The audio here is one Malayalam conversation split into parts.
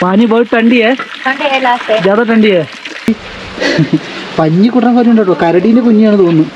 पानी बहुत ठंडी है, ज्यादा ठंडी है. പഞ്ഞി കുട്ടൻ പറഞ്ഞിട്ടോ, കരടീന്റെ കുഞ്ഞാണ് തോന്നുന്നു.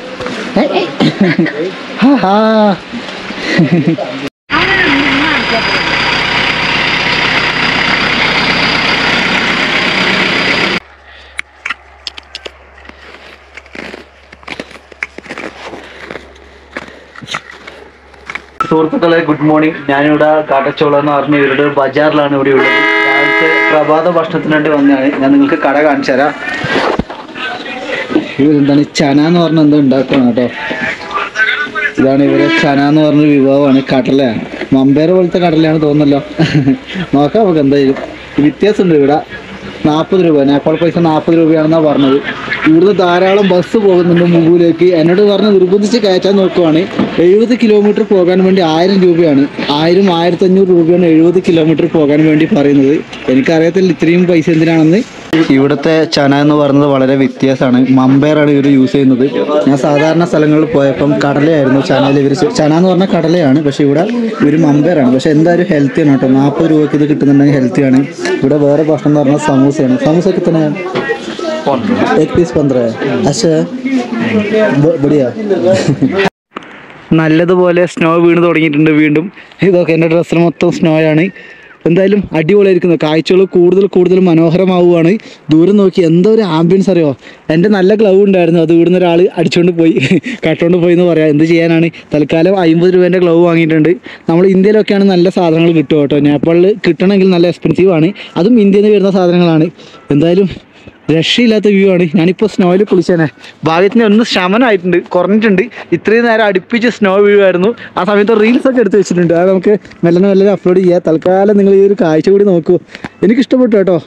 സുഹൃത്തുക്കളെ, ഗുഡ് മോർണിംഗ്. ഞാനിവിടെ കാട്ടച്ചോള എന്ന് പറഞ്ഞ ഇവരുടെ ബജാറിലാണ് ഇവിടെ ഉള്ളത്. രാവിലത്തെ പ്രഭാത ഭക്ഷണത്തിന് വേണ്ടി വന്നതാണ്. ഞാൻ നിങ്ങൾക്ക് കട കാണിച്ചു തരാം. ഇവരെന്താണ് ചന എന്ന് പറഞ്ഞ എന്തോ ഉണ്ടാക്കണം കേട്ടോ. ഇതാണ് ഇവരെ ചന എന്ന് പറഞ്ഞൊരു വിഭവമാണ്. കടലയാണ്, മമ്പേര പോലത്തെ കടലയാണ് തോന്നുന്നല്ലോ. നോക്കാം നമുക്ക് എന്തായാലും. വ്യത്യാസമുണ്ട്. ഇവിടെ 40 രൂപ, നേപ്പാൾ പൈസ 40 രൂപയാണെന്നാണ് പറഞ്ഞത്. ഇവിടുന്ന് ധാരാളം ബസ് പോകുന്നുണ്ട് മുമ്പൂലേക്ക്. എന്നോട് പറഞ്ഞ് നിർബന്ധിച്ച് കയറ്റാൻ നോക്കുവാണ്. 70 കിലോമീറ്റർ പോകാൻ വേണ്ടി 1000 രൂപയാണ്. 1500 രൂപയാണ് 70 കിലോമീറ്റർ പോകാൻ വേണ്ടി പറയുന്നത്. എനിക്കറിയത്തില്ല ഇത്രയും പൈസ എന്തിനാണെന്ന്. ഇവിടുത്തെ ചന എന്ന് പറയുന്നത് വളരെ വ്യത്യാസമാണ്. മമ്പയറാണ് ഇവർ യൂസ് ചെയ്യുന്നത്. ഞാൻ സാധാരണ സ്ഥലങ്ങളിൽ പോയപ്പം കടലയായിരുന്നു ചനയിൽ ഇവർ. ചന എന്ന് പറഞ്ഞാൽ കടലയാണ്, പക്ഷെ ഇവിടെ ഇവർ മമ്പയറാണ്. പക്ഷെ എന്തായാലും ഹെൽത്തിയാണ് കേട്ടോ. 40 രൂപയ്ക്ക് ഇത് കിട്ടുന്നുണ്ടെങ്കിൽ ഹെൽത്തിയാണ്. ഇവിടെ വേറെ ഭക്ഷണം എന്ന് പറഞ്ഞാൽ സമൂസയാണ്. സമൂസ കിട്ടുന്ന 1 പീസ് 15. അച്ഛാ ബടിയാ. നല്ലതുപോലെ സ്നോ വീണ് തുടങ്ങിയിട്ടുണ്ട് വീണ്ടും. ഇതൊക്കെ എൻ്റെ ഡ്രസ്സിന് മൊത്തം സ്നോയാണ്. എന്തായാലും അടിപൊളിയായിരിക്കുന്നു. കാഴ്ചകൾ കൂടുതൽ മനോഹരമാവുകയാണ്. ദൂരം നോക്കി എന്തോ ഒരു ആംബിയൻസ് അറിയോ. എൻ്റെ നല്ല ഗ്ലൗ ഉണ്ടായിരുന്നു, അത് ഇവിടുന്ന് ഒരാൾ അടിച്ചുകൊണ്ട് പോയി, കട്ടുകൊണ്ട് പോയി എന്ന് പറയാം. എന്ത് ചെയ്യാനാണ്. തൽക്കാലം 50 രൂപേൻ്റെ ഗ്ലൗ വാങ്ങിയിട്ടുണ്ട്. നമ്മൾ ഇന്ത്യയിലൊക്കെയാണ് നല്ല സാധനങ്ങൾ കിട്ടുക കേട്ടോ. നേപ്പാളിൽ കിട്ടണമെങ്കിൽ നല്ല എക്സ്പെൻസീവ് ആണ്. അതും ഇന്ത്യയിൽ നിന്ന് വരുന്ന സാധനങ്ങളാണ്. എന്തായാലും രക്ഷയില്ലാത്ത വ്യൂ ആണ്. ഞാനിപ്പോൾ സ്നോയിൽ കുളിച്ചേനെ. ഭാഗ്യത്തിന് ഒന്ന് ശമനമായിട്ടുണ്ട്, കുറഞ്ഞിട്ടുണ്ട്. ഇത്രയും നേരം അടുപ്പിച്ച് സ്നോ വ്യൂ ആയിരുന്നു. ആ സമയത്ത് റീൽസൊക്കെ എടുത്ത് വെച്ചിട്ടുണ്ട്. അത് നമുക്ക് മെല്ലനെ അപ്ലോഡ് ചെയ്യാം. തൽക്കാലം നിങ്ങൾ ഈ ഒരു കാഴ്ച കൂടി നോക്കൂ. എനിക്കിഷ്ടപ്പെട്ടു കേട്ടോ.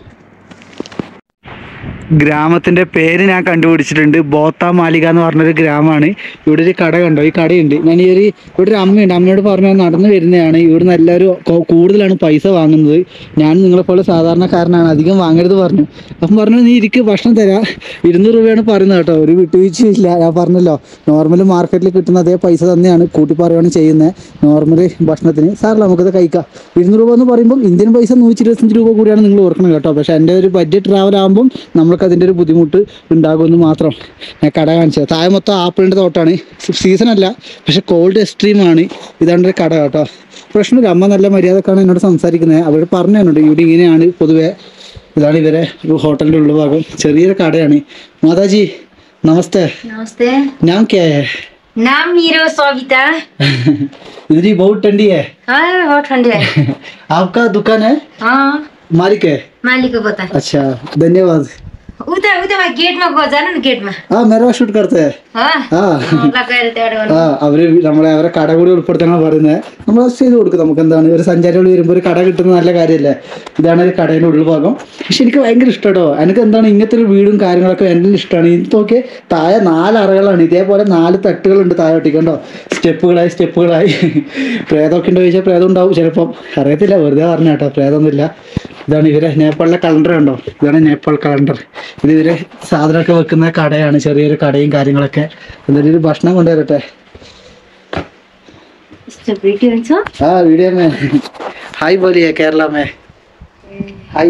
ഗ്രാമത്തിൻ്റെ പേര് ഞാൻ കണ്ടുപിടിച്ചിട്ടുണ്ട്. ബോത്ത മാലിക എന്ന് പറഞ്ഞൊരു ഗ്രാമമാണ്. ഇവിടെ ഒരു കട കണ്ടോ, ഈ കടയുണ്ട്. ഇവിടെ ഒരു അമ്മയുണ്ട്. അമ്മയോട് പറഞ്ഞാൽ നടന്നു വരുന്നതാണ്. ഇവിടുന്ന് എല്ലാവരും കൂടുതലാണ് പൈസ വാങ്ങുന്നത്. ഞാൻ നിങ്ങളെപ്പോലെ സാധാരണക്കാരനാണ്, അധികം വാങ്ങരുത് പറഞ്ഞു. അപ്പം പറഞ്ഞു നീ ഇരിക്ക് ഭക്ഷണം തരാം. 200 രൂപയാണ് പറയുന്നത് കേട്ടോ. ഒരു വിട്ടുവീഴ്ചയില്ല. ഞാൻ പറഞ്ഞല്ലോ, നോർമൽ മാർക്കറ്റിൽ കിട്ടുന്ന അതേ പൈസ തന്നെയാണ് കൂട്ടി പറയുകയാണ് ചെയ്യുന്നത് നോർമൽ ഭക്ഷണത്തിന്. സാറില്ല നമുക്കത് കഴിക്കാം. 200 രൂപ എന്ന് പറയുമ്പം ഇന്ത്യൻ പൈസ 125 രൂപ കൂടിയാണ് നിങ്ങൾ ഓർക്കണം കേട്ടോ. പക്ഷേ എൻ്റെ ഒരു ബഡ്ജറ്റ് ട്രാവൽ ആകുമ്പം നമ്മൾക്ക് അതിൻ്റെ ഒരു ബുദ്ധിമുട്ട് ഉണ്ടാകുമെന്ന് മാത്രം. ഞാൻ കട കാണിച്ചത്. താഴെ മൊത്തം ആപ്പിളിൻ്റെ തോട്ടാണ്. സീസണല്ല, പക്ഷെ കോൾഡ് എക്സ്ട്രീമാണ്. ഇതാണ് ഒരു കട കേട്ടോ. പ്രശ്നമില്ല. അമ്മ നല്ല മര്യാദക്കാണ് എന്നോട് സംസാരിക്കുന്നത്. അവർ പറഞ്ഞു തന്നുണ്ട് ഇവിടെ ഇങ്ങനെയാണ് പൊതുവെ. ഇതാണ് ഇവരെ ഹോട്ടലിൻ്റെ ഉൾഭാഗം. ചെറിയൊരു കടയാണ്. മാതാജി നമസ്തേ. നാം ക്യാ ഹൈ? नाम मेरो सविता। इधर ही बहुत ठंडी है। हाँ बहुत ठंडी है। आपका दुकान है? हाँ मालिक है? मालिक को पता। अच्छा धन्यवाद. उता गेट में गो जाना ना गेट में. हाँ मेरा शूट करते हैं. അവര് അവരെ കട കൂടി ഉൾപ്പെടുത്താനാണ് പറയുന്നത്. നമ്മൾ ചെയ്ത് കൊടുക്കും. നമുക്ക് എന്താണ് ഒരു സഞ്ചാരികൾ വരുമ്പോൾ ഒരു കട കിട്ടുന്നത് നല്ല കാര്യമല്ലേ. ഇതാണ് ഒരു കടയുടെ ഉൾഭാഗം. പക്ഷെ എനിക്ക് ഭയങ്കര ഇഷ്ടം കേട്ടോ. എനിക്ക് എന്താണ് ഇങ്ങനത്തെ ഒരു വീടും കാര്യങ്ങളൊക്കെ എൻ്റെ ഇഷ്ടമാണ്. ഇതൊക്കെ താഴെ 4 അറകളാണ്. ഇതേപോലെ 4 തട്ടുകളുണ്ട് താഴോട്ടേക്ക് കണ്ടോ. സ്റ്റെപ്പുകളായി. പ്രേതമൊക്കെ ഉണ്ടോ ചോദിച്ചാൽ പ്രേതം ഉണ്ടാവും ചിലപ്പം. അറിയത്തില്ല, വെറുതെ പറഞ്ഞ കേട്ടോ. പ്രേതമൊന്നുമില്ല. ഇതാണ് ഇവരെ നേപ്പാളിലെ കലണ്ടർ കണ്ടോ. ഇതാണ് നേപ്പാൾ കലണ്ടർ. ഇത് ഇവര് സാധനമൊക്കെ വെക്കുന്ന കടയാണ്. ചെറിയൊരു കടയും കാര്യങ്ങളൊക്കെ. എന്തായാലും ഒരു ഭക്ഷണം കൊണ്ടുവരട്ടെ. हाँ वीडियो में हाई बोलिए केरला में हाई.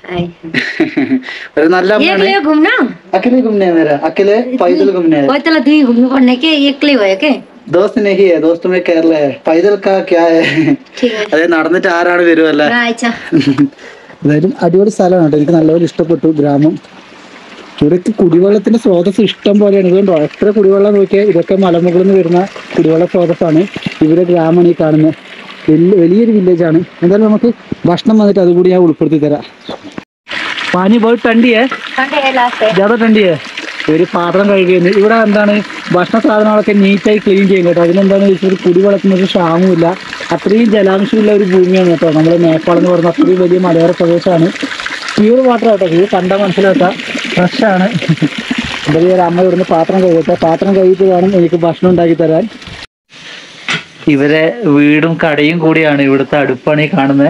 अरे नल्ला घूमना अकेले घूमने है मेरा. अकेले पैदल घूमने है. पैदल भी घूमने पड़ने के एकले हो के दोस्त नहीं है. दोस्त में केरला है. पैदल का क्या है. അതെ നടന്നിട്ട് ആരാണ് വരുമല്ലേ. എന്തായാലും അടിപൊളി സ്ഥലമാണ് കേട്ടോ. എനിക്ക് നല്ലപോലെ ഇഷ്ടപ്പെട്ടു ഗ്രാമം. ഇവിടേക്ക് കുടിവെള്ളത്തിന്റെ സ്രോതസ് ഇഷ്ടം പോലെയാണ്. ഇതുകൊണ്ടോ എത്ര കുടിവെള്ളം നോക്കിയാൽ ഇതൊക്കെ മലമുകളിൽ നിന്ന് വരുന്ന കുടിവെള്ള സ്രോതസ്സാണ്. ഇവിടെ ഗ്രാമമാണ് ഈ കാണുന്നത്. വലിയൊരു വില്ലേജാണ്. എന്തായാലും നമുക്ക് ഭക്ഷണം വന്നിട്ട് അതുകൂടി ഞാൻ ഉൾപ്പെടുത്തി തരാം. പാനി बहुत ठंडी है, ज्यादा ठंडी है. ഒരു പാത്രം കഴുകുന്നു. ഇവിടെ എന്താണ് ഭക്ഷണ സാധനങ്ങളൊക്കെ നീറ്റായി ക്ലീൻ ചെയ്യും കേട്ടോ. അതിനെന്താണെന്ന് വെച്ചാൽ കുടിവെള്ളത്തിന് ഒരു ക്ഷാമമില്ല. അത്രയും ജലാംശമുള്ള ഒരു ഭൂമിയാണ് കേട്ടോ നമ്മുടെ നേപ്പാൾ എന്ന് പറയുന്ന. അത്രയും വലിയ മലയോര പ്രദേശമാണ്. പ്യൂർ വാട്ടർ കേട്ടോ. ഇത് കണ്ടാൽ മനസ്സിലാക്കാം. ഫ്രഷാണ്. എന്തായാലും ഒരു അമ്മ ഇവിടുന്ന് പാത്രം കഴുകട്ടെ. പാത്രം കഴുകിയിട്ട് വേണം എനിക്ക് ഭക്ഷണം ഉണ്ടാക്കി തരാൻ. ഇവരെ വീടും കടയും കൂടിയാണ്. ഇവിടുത്തെ അടുപ്പാണ് ഈ കാണുന്നത്.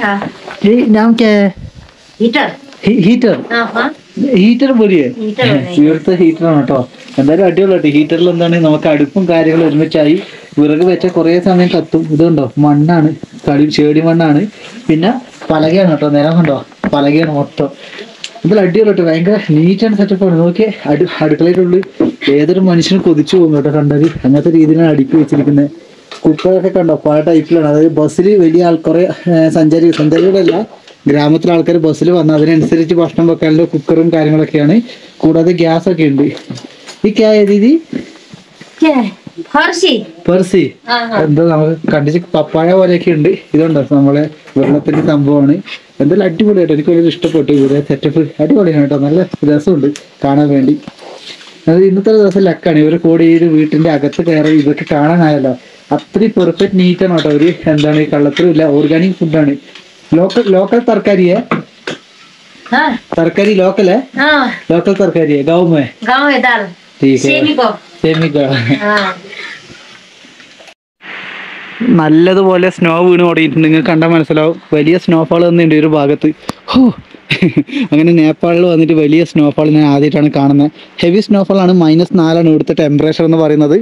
ഹീറ്റർ പോലെയേ. ഇവിടുത്തെ ഹീറ്ററാണ് കേട്ടോ. എന്തായാലും അടിപൊളിയായിട്ട്. ഹീറ്ററിൽ എന്താണ് നമുക്ക് അടുപ്പും കാര്യങ്ങളും ഒരുമിച്ചായി. വിറക് വെച്ച കുറേ സമയം കത്തും. ഇതുണ്ടോ മണ്ണാണ്, ചേടി മണ്ണാണ്. പിന്നെ പലകയാണ് കേട്ടോ. നിലം കണ്ടോ. പലകയാണ് മൊത്തം. ഇതിൽ അടിപൊളിട്ട് ഭയങ്കര നീറ്റ് ആൻഡ് സെറ്റപ്പ് ആണ്. നോക്കിയേ, അടുക്കളയിലുള്ളിൽ ഏതൊരു മനുഷ്യനും കൊതിച്ചു പോകും കേട്ടോ കണ്ടത്. അങ്ങനത്തെ രീതിയിലാണ് അടുക്കി വെച്ചിരിക്കുന്നത്. കുക്കറൊക്കെ കണ്ടോ പല ടൈപ്പിലാണ്. അതായത് ബസ്സിൽ വലിയ കുറെ സഞ്ചാരികളല്ല, ഗ്രാമത്തിലെ ആൾക്കാർ ബസ്സിൽ വന്ന് അതിനനുസരിച്ച് ഭക്ഷണം വെക്കാനുള്ള കുക്കറും കാര്യങ്ങളൊക്കെയാണ്. കൂടാതെ ഗ്യാസ് ഒക്കെ ഉണ്ട്. ഈ ക്യാ ദീദി പെർസി എന്താ നമുക്ക് കണ്ടിച്ച് പപ്പായ പോലെയൊക്കെ ഉണ്ട്. ഇതുണ്ടോ നമ്മളെ വെള്ളത്തിന്റെ സംഭവമാണ്. എന്തായാലും അടിപൊളിയായിട്ട് എനിക്ക് വളരെ ഇഷ്ടപ്പെട്ടു. ഇവിടെ സെറ്റപ്പ് അടിപൊളിയാണ് കേട്ടോ, നല്ല രസമുണ്ട് കാണാൻ വേണ്ടി. അതായത് ഇന്നത്തെ ദിവസം ലക്കാണ്. ഇവരെ കൂടെ ഈ ഒരു വീട്ടിന്റെ അകത്ത് കയറി ഇതൊക്കെ കാണാനായല്ലോ. അത്രയും പെർഫെക്റ്റ് നീറ്റാണ് കേട്ടോ. ഒരു എന്താണ് കള്ളത്തരം ഇല്ല, ഓർഗാനിക് ഫുഡാണ്. ലോക്കൽ തർക്കാരിയെ तरकारी लोकल है? हाँ लोकल तरकारी है, गाँव में दाल ठीक है सेमी का നല്ലതുപോലെ സ്നോ വീണ് തുടങ്ങിയിട്ടുണ്ട്. നിങ്ങൾക്ക് കണ്ടാൽ മനസ്സിലാവും. വലിയ സ്നോഫാൾ തന്നെയുണ്ട് ഒരു ഭാഗത്ത്. അങ്ങനെ നേപ്പാളിൽ വന്നിട്ട് വലിയ സ്നോഫാൾ ഞാൻ ആദ്യമായിട്ടാണ് കാണുന്നത്. ഹെവി സ്നോഫാളാണ്. -4 ഇവിടുത്തെ ടെമ്പറേച്ചർ എന്ന് പറയുന്നത്.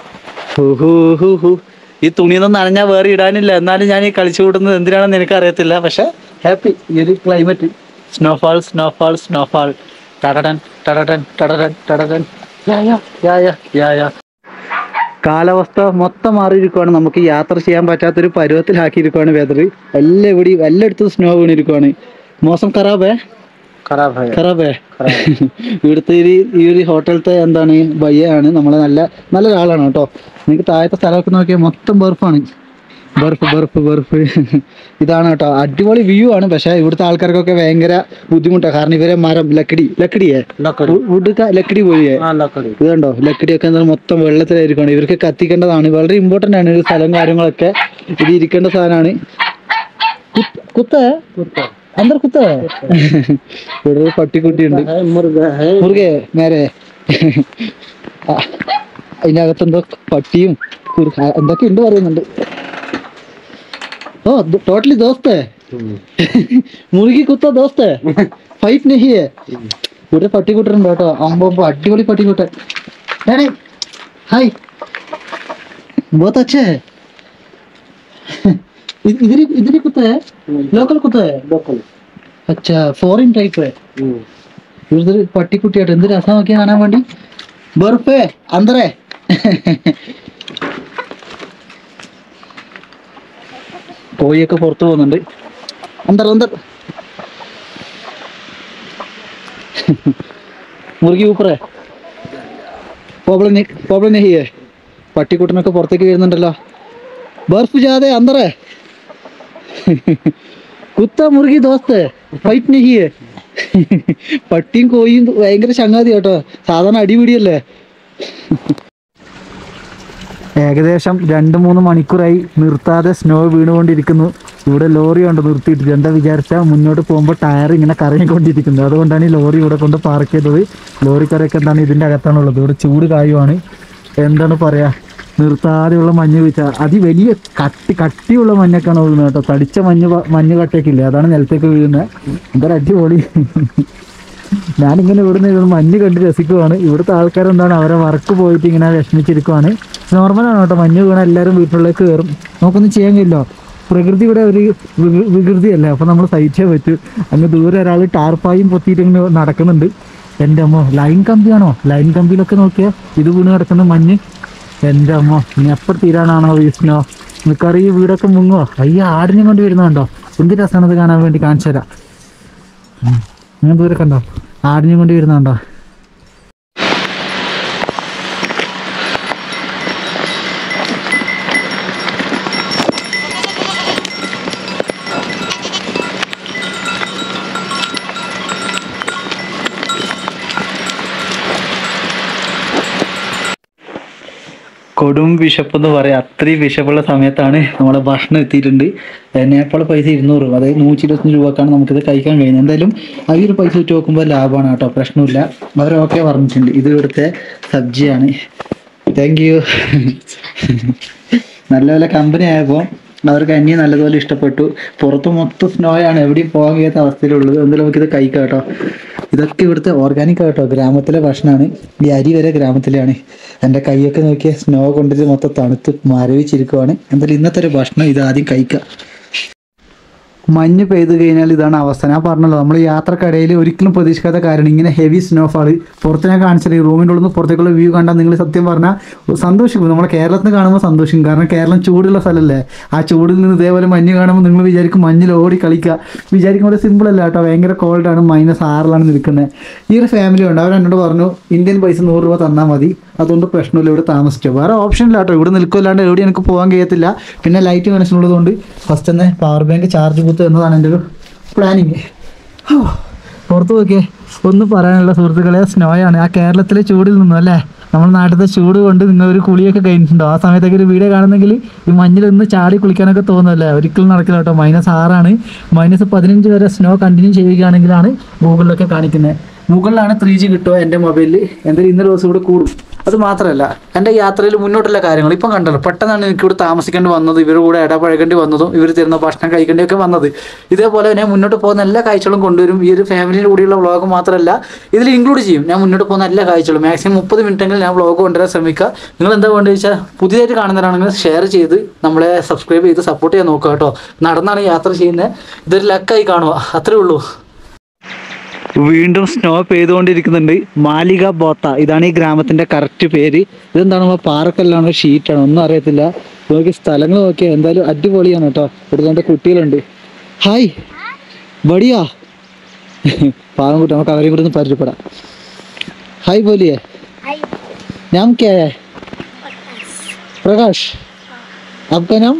ഈ തുണിയൊന്നും നനഞ്ഞാൽ വേറെ ഇടാനില്ല. എന്നാലും ഞാൻ ഈ കളിച്ചു കൂട്ടുന്നത് എന്തിനാണെന്ന് എനിക്ക് അറിയത്തില്ല. പക്ഷെ ഹാപ്പി ഈ ഒരു ക്ലൈമറ്റ്. സ്നോഫാൾ സ്നോഫാൾ സ്നോഫാൾ ടടടൻ ടടടൻ ടടടൻ ടടടൻ യാ. കാലാവസ്ഥ മൊത്തം മാറിയിരിക്കുവാണ്. നമുക്ക് യാത്ര ചെയ്യാൻ പറ്റാത്തൊരു പരുവത്തിലാക്കിയിരിക്കുവാണ് വെതർ. എല്ലായിടത്തും സ്നോ വീണിരിക്കുവാണ്. മോസം ഖറാബേ ഇവിടുത്തെ ഈ ഒരു ഹോട്ടലത്തെ എന്താണ് ബയ്യാണ്. നമ്മളെ നല്ല ഒരാളാണ് കേട്ടോ. നിങ്ങൾക്ക് താഴത്തെ സ്ഥലമൊക്കെ നോക്കിയാൽ മൊത്തം ബർഫാണ്. ബർഫ് ഇതാണ് കേട്ടോ. അടിപൊളി വ്യൂ ആണ്. പക്ഷെ ഇവിടുത്തെ ആൾക്കാർക്കൊക്കെ ഭയങ്കര ബുദ്ധിമുട്ടാണ്. കാരണം ഇവരെ മരം ലക്കടി പോയേ ഇത് കണ്ടോ. ലക്കടിയൊക്കെ എന്താ മൊത്തം വെള്ളത്തിലായിരിക്കണം. ഇവർക്ക് കത്തിക്കേണ്ടതാണ്. വളരെ ഇമ്പോർട്ടൻ്റ് ആണ് ഒരു സ്ഥലം കാര്യങ്ങളൊക്കെ. ഇത് ഇരിക്കേണ്ട സാധനമാണ്. അന്തർ കുത്ത ഇവിടെ ഒരു പട്ടിക്കുട്ടിയുണ്ട്. മുറുകെ നേരെ അതിനകത്ത് എന്തോ പട്ടിയും എന്തൊക്കെ ഉണ്ട് പറയുന്നുണ്ട്. ഓ ടോട്ടലി ദോസ്തേ മുറുകി കുത്ത ദോസ്തേ ഫൈറ്റ് നെഹിയേ. ഇവിടെ പട്ടിക്കുട്ടുണ്ട് കേട്ടോ. അമ്പോ അടിപൊളി പട്ടിക്കുട്ടൻ. ഹായ് बहुत अच्छा है. इधर ही कुत्ता है? लोकल कुत्ता है? लोकल. अच्छा फॉरेन टाइप है. इधर പട്ടിക്കുട്ടിയായിട്ട് എന്ത് രസം നോക്കിയാ കാണാൻ വേണ്ടി. ബർഫ് അന്തരേ കോഴിയൊക്കെ പുറത്തു പോകുന്നുണ്ട്. അന്തർ മുറുകി ഊപ്പറേ പ്രോബ്ലം നെഹിയേ. പട്ടിക്കുട്ടനൊക്കെ പുറത്തേക്ക് വരുന്നുണ്ടല്ലോ. ബർഫ് ജാതെ അന്തരേ കുത്ത മുറുകി ദോസ്ത് ഫൈറ്റ് നെഹിയേ. പട്ടിയും കോഴിയും ഭയങ്കര ചങ്ങാതി കേട്ടോ. സാധാരണ അടിപിടിയല്ലേ. ഏകദേശം 2-3 മണിക്കൂറായി നിർത്താതെ സ്നോ വീണുകൊണ്ടിരിക്കുന്നു. ഇവിടെ ലോറി കൊണ്ട് നിർത്തിയിട്ടില്ല. എന്താ വിചാരിച്ചാൽ മുന്നോട്ട് പോകുമ്പോൾ ടയർ ഇങ്ങനെ കറങ്ങിക്കൊണ്ടിരിക്കുന്നത്. അതുകൊണ്ടാണ് ഈ ലോറി ഇവിടെ കൊണ്ട് പാർക്ക് ചെയ്തത്. ലോറിക്കരയൊക്കെ എന്താണ് ഇതിൻ്റെ അകത്താണുള്ളത്. ഇവിടെ ചൂട് കായുവാണ്. എന്താണ് പറയുക, നിർത്താതെയുള്ള മഞ്ഞ് വീഴ്ച. വലിയ കട്ടിയുള്ള മഞ്ഞൊക്കെയാണ് വീഴുന്നത് കേട്ടോ. തടിച്ച മഞ്ഞ് കട്ടയൊക്കെ ഇല്ലേ, അതാണ് നിലത്തേക്ക് വീഴുന്നത്. എന്തൊരു അടിപൊളി. ഞാനിങ്ങനെ ഇവിടുന്ന് മഞ്ഞ് കണ്ട് രസിക്കുവാണ്. ഇവിടുത്തെ ആൾക്കാരെന്താണ് അവരെ വർക്ക് പോയിട്ട് ഇങ്ങനെ വിഷമിച്ചിരിക്കുവാണ്. നോർമലാണ് കേട്ടോ. മഞ്ഞ് വീണാൽ എല്ലാവരും വീട്ടിലേക്ക് കയറും. നമുക്കൊന്നും ചെയ്യാൻ കഴിയില്ല. പ്രകൃതി ഇവിടെ ഒരു വികൃതിയല്ലേ. അപ്പോൾ നമ്മൾ സഹിച്ചേ പറ്റൂ. അങ്ങ് ദൂരെ ഒരാൾ ടാർപ്പായും പൊത്തിയിട്ട് ഇങ്ങനെ നടക്കുന്നുണ്ട്. എൻ്റെ അമ്മോ ലൈൻ കമ്പിയാണോ? ലൈൻ കമ്പിയിലൊക്കെ നോക്കിയാൽ ഇത് വീണ് കിടക്കുന്ന മഞ്ഞ്. എൻ്റെ അമ്മോ ഇനി എപ്പോൾ തീരാനാണോ ഈ സ്നോ. നിനക്കറിയ ഈ വീടൊക്കെ മുങ്ങുമോ? അയ്യ ആടിനെ കൊണ്ട് വരുന്നുണ്ടോ. എന്ത് രസമാണത് കാണാൻ വേണ്ടി. കാണിച്ചു തരാം. ഞാൻ ദൂരെ കണ്ടോ ആടിനെ കൊണ്ട് വരുന്നുണ്ടോ. കൊടും വിശപ്പ് എന്ന് പറയാം. അത്രയും വിശപ്പുള്ള സമയത്താണ് നമ്മളെ ഭക്ഷണം എത്തിയിട്ടുണ്ട്. നേപ്പാൾ പൈസ 200, അതായത് 125 രൂപക്കാണ് നമുക്കിത് കഴിക്കാൻ കഴിയുന്നത്. എന്തായാലും ആ ഒരു പൈസ വെച്ച് നോക്കുമ്പോൾ ലാഭമാണ് കേട്ടോ. പ്രശ്നമില്ല. അവരൊക്കെ പറഞ്ഞിട്ടുണ്ട്. ഇത് ഇവിടുത്തെ സബ്ജിയാണ്. Thank you. നല്ല കമ്പനി ആയപ്പോൾ അവർക്ക് എന്നെ നല്ലതുപോലെ ഇഷ്ടപ്പെട്ടു. പുറത്ത് മൊത്തം സ്നോയാണ്. എവിടെയും പോകാൻ കഴിയാത്ത അവസ്ഥയിലുള്ളത്. എന്തായാലും നമുക്കിത് കഴിക്കാം കേട്ടോ. ഇതൊക്കെ ഇവിടുത്തെ ഓർഗാനിക് ആട്ടോ. ഗ്രാമത്തിലെ ഭക്ഷണമാണ്. ഈ അരി വരെ ഗ്രാമത്തിലാണ്. എൻ്റെ കൈയൊക്കെ നോക്കിയാൽ സ്നോ കൊണ്ടിട്ട് മൊത്തം തണുത്ത് മരവിച്ചിരിക്കുവാണ്. എന്തായാലും ഇന്നത്തെ ഒരു ഭക്ഷണം ഇത് ആദ്യം കഴിക്കാം. മഞ്ഞ് പെയ്ത് കഴിഞ്ഞാൽ ഇതാണ് അവസ്ഥ. ഞാൻ പറഞ്ഞല്ലോ, നമ്മൾ യാത്രക്കിടയിൽ ഒരിക്കലും പ്രതീക്ഷിക്കാത്ത കാര്യമാണ് ഇങ്ങനെ ഹെവി സ്നോഫാൾ. പുറത്ത് ഞാൻ കാണിച്ചത് ഈ റൂമിൻ്റെ ഉള്ളിൽ നിന്ന് പുറത്തേക്കുള്ള വ്യൂ കണ്ടാൽ നിങ്ങൾ സത്യം പറഞ്ഞാൽ സന്തോഷിക്കും. നമ്മളെ കേരളത്തിൽ കാണുമ്പോൾ സന്തോഷിക്കും, കാരണം കേരളം ചൂടുള്ള സ്ഥലമല്ലേ. ആ ചൂടിൽ നിന്ന് ഇതേപോലെ മഞ്ഞ് കാണുമ്പോൾ നിങ്ങൾ വിചാരിക്കും മഞ്ഞിൽ ഓടി കളിക്കുക. വിചാരിക്കുമ്പോൾ സിമ്പിളല്ല കേട്ടോ, ഭയങ്കര കോൾഡാണ്. -6 നിൽക്കുന്നത്. ഈ ഒരു ഫാമിലി ഉണ്ട്, അവർ എന്നോട് പറഞ്ഞു ഇന്ത്യൻ പൈസ 100 രൂപ തന്നാൽ മതി, അതുകൊണ്ട് പ്രശ്നമില്ല, ഇവിടെ താമസിച്ചോ. വേറെ ഓപ്ഷൻ ഇല്ല കേട്ടോ, ഇവിടെ നിൽക്കില്ലാണ്ട് എവിടെ എനിക്ക് പോകാൻ കഴിയത്തില്ല. പിന്നെ ലൈറ്റ് കണക്ഷൻ ഉള്ളതുകൊണ്ട് ഫസ്റ്റ് തന്നെ പവർ ബാങ്ക് ചാർജ് കുത്തുക എന്നതാണ് എൻ്റെ ഒരു പ്ലാനിങ്. പുറത്ത് നോക്കിയേ, ഒന്നും പറയാനുള്ള സുഹൃത്തുക്കളെ, സ്നോയാണ്. ആ കേരളത്തിലെ ചൂടിൽ നിന്നും അല്ലേ, നമ്മുടെ നാട്ടിലത്തെ ചൂട് കൊണ്ട് നിങ്ങൾ ഒരു കുളിയൊക്കെ കഴിഞ്ഞിട്ടുണ്ടോ? ആ സമയത്തൊക്കെ ഒരു വീഡിയോ കാണുന്നെങ്കിൽ ഈ മഞ്ഞിലൊന്ന് ചാടി കുളിക്കാനൊക്കെ തോന്നുമല്ലേ. ഒരിക്കലും നടക്കില്ല കേട്ടോ. -6 -15 വരെ സ്നോ കണ്ടിന്യൂ ചെയ്യുകയാണെങ്കിലാണ് ഗൂഗിളിലൊക്കെ കാണിക്കുന്നത്. മുകളിലാണ് 3G കിട്ടുക എൻ്റെ മൊബൈലിൽ. എന്തായാലും ഇന്നൊരു ദിവസം കൂടെ കൂടും. അത് മാത്രമല്ല, എൻ്റെ യാത്രയിൽ മുന്നോട്ടുള്ള കാര്യങ്ങൾ ഇപ്പം കണ്ടല്ലോ. പെട്ടെന്നാണ് എനിക്കിവിടെ താമസിക്കേണ്ടി വന്നത്, ഇവരുടെ കൂടെ ഇടപഴകേണ്ടി വന്നതും ഇവർ തരുന്ന ഭക്ഷണം കഴിക്കേണ്ടിയൊക്കെ വന്നത്. ഇതേപോലെ ഞാൻ മുന്നോട്ട് പോകുന്ന എല്ലാ കാഴ്ചകളും കൊണ്ടുവരും. ഈ ഒരു ഫാമിലിയുടെ കൂടെയുള്ള വ്ളോഗ് മാത്രമല്ല, ഇതിൽ ഇൻക്ലൂഡ് ചെയ്യും. ഞാൻ മുന്നോട്ട് പോകുന്ന എല്ലാ കാഴ്ചകളും മാക്സിമം 30 മിനിറ്റെങ്കിലും ഞാൻ വ്ളോഗ് കൊണ്ടുവരാൻ ശ്രമിക്കുക. നിങ്ങൾ എന്താ വേണ്ടത് വെച്ചാൽ, പുതിയതായിട്ട് കാണുന്നവരാണെങ്കിൽ ഷെയർ ചെയ്ത് നമ്മളെ സബ്സ്ക്രൈബ് ചെയ്ത് സപ്പോർട്ട് ചെയ്യാൻ നോക്കുക കേട്ടോ. നടന്നാണ് യാത്ര ചെയ്യുന്നത്, ഇതൊരു ലക്കായി കാണുക, അത്രേ ഉള്ളൂ. വീണ്ടും സ്നോ പെയ്തുകൊണ്ടിരിക്കുന്നുണ്ട്. മാലിക ബോത്ത, ഇതാണ് ഈ ഗ്രാമത്തിന്റെ കറക്റ്റ് പേര്. ഇതെന്താണ്, നമ്മൾ പാറക്കല്ലാണ്, ഷീറ്റാണ്, ഒന്നും അറിയത്തില്ല. നോക്കി സ്ഥലങ്ങൾ നോക്കിയാൽ എന്തായാലും അടിപൊളിയാണ് കേട്ടോ. ഇവിടെ രണ്ട് കുട്ടികളുണ്ട്. ഹായ് ബടിയാ, പാവം കുട്ടി, നമുക്ക് അവരെയും കൂടെ ഒന്ന് പരിചയപ്പെടാം. ഹായ് ബോലിയേ, नाम क्या है? प्रकाश। आपका नाम?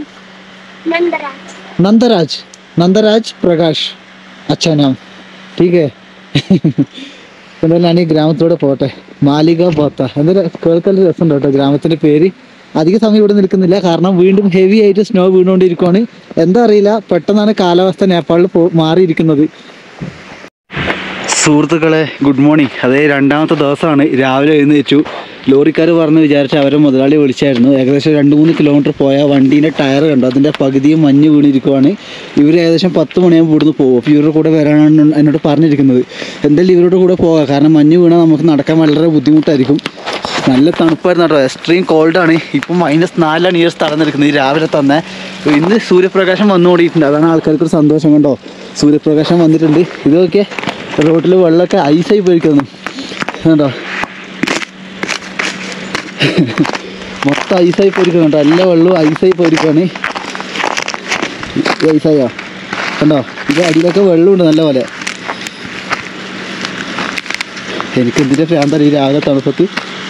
नंदराज। नंदराज प्रकाश, अच्छा नाम, ठीक है. എന്തായാലും ഞാൻ ഈ ഗ്രാമത്തോടെ പോട്ടെ. മാലിക ബോത്ത എന്തായാലും കേൾക്കൽ രസമുണ്ട് കേട്ടോ. ഗ്രാമത്തിന്റെ പേര്. അധിക സമയം ഇവിടെ നിൽക്കുന്നില്ല, കാരണം വീണ്ടും ഹെവി ആയിട്ട് സ്നോ വീണുകൊണ്ടിരിക്കുകയാണ്. എന്താ അറിയില്ല, പെട്ടെന്നാണ് കാലാവസ്ഥ നേപ്പാളിൽ മാറിയിരിക്കുന്നത്. സുഹൃത്തുക്കളെ, ഗുഡ് മോർണിംഗ്. അതേ രണ്ടാമത്തെ ദിവസമാണ്. രാവിലെ എഴുന്നേറ്റു. ലോറിക്കാർ പറഞ്ഞ് വിചാരിച്ച് അവരെ മുതലാളി വിളിച്ചായിരുന്നു. ഏകദേശം 2-3 കിലോമീറ്റർ പോയാൽ വണ്ടീൻ്റെ ടയർ കണ്ടു, അതിൻ്റെ പകുതിയും മഞ്ഞ് വീണിരിക്കുവാണ്. ഇവർ ഏകദേശം 10 മണിയാകുമ്പോൾ ഇവിടുന്ന് പോകും. അപ്പോൾ ഇവരുടെ കൂടെ വരാനാണ് എന്നോട് പറഞ്ഞിരിക്കുന്നത്. എന്തായാലും ഇവരുടെ കൂടെ പോകാം, കാരണം മഞ്ഞ് വീണാൽ നമുക്ക് നടക്കാൻ വളരെ ബുദ്ധിമുട്ടായിരിക്കും. നല്ല തണുപ്പായിരുന്നു കേട്ടോ, എക്സ്ട്രീം കോൾഡാണ്. ഇപ്പം -4 ഈ ഒരു സ്ഥലം നിൽക്കുന്നത്. ഈ രാവിലെ തന്നെ ഇന്ന് സൂര്യപ്രകാശം വന്നുകൂടിയിട്ടുണ്ട്, അതാണ് ആൾക്കാർക്കൊരു സന്തോഷം. കണ്ടോ, സൂര്യപ്രകാശം വന്നിട്ടുണ്ട്. ഇതൊക്കെ റോട്ടിൽ വെള്ളമൊക്കെ ഐസായി പോയിരിക്കുന്നു കേട്ടോ, മൊത്തം ഐസായി പോയിരിക്കുന്നു കേട്ടോ. എല്ലാ വെള്ളവും ഐസായി പോയിരിക്കുകയാണ്. ഐസായോ കണ്ടോ, ഇത് അടിയിലൊക്കെ വെള്ളമുണ്ട് നല്ല പോലെ. എനിക്ക് എന്തിൻ്റെ ഭ്രാന്താണ് ഈ രാവിലെ തണുപ്പത്ത്.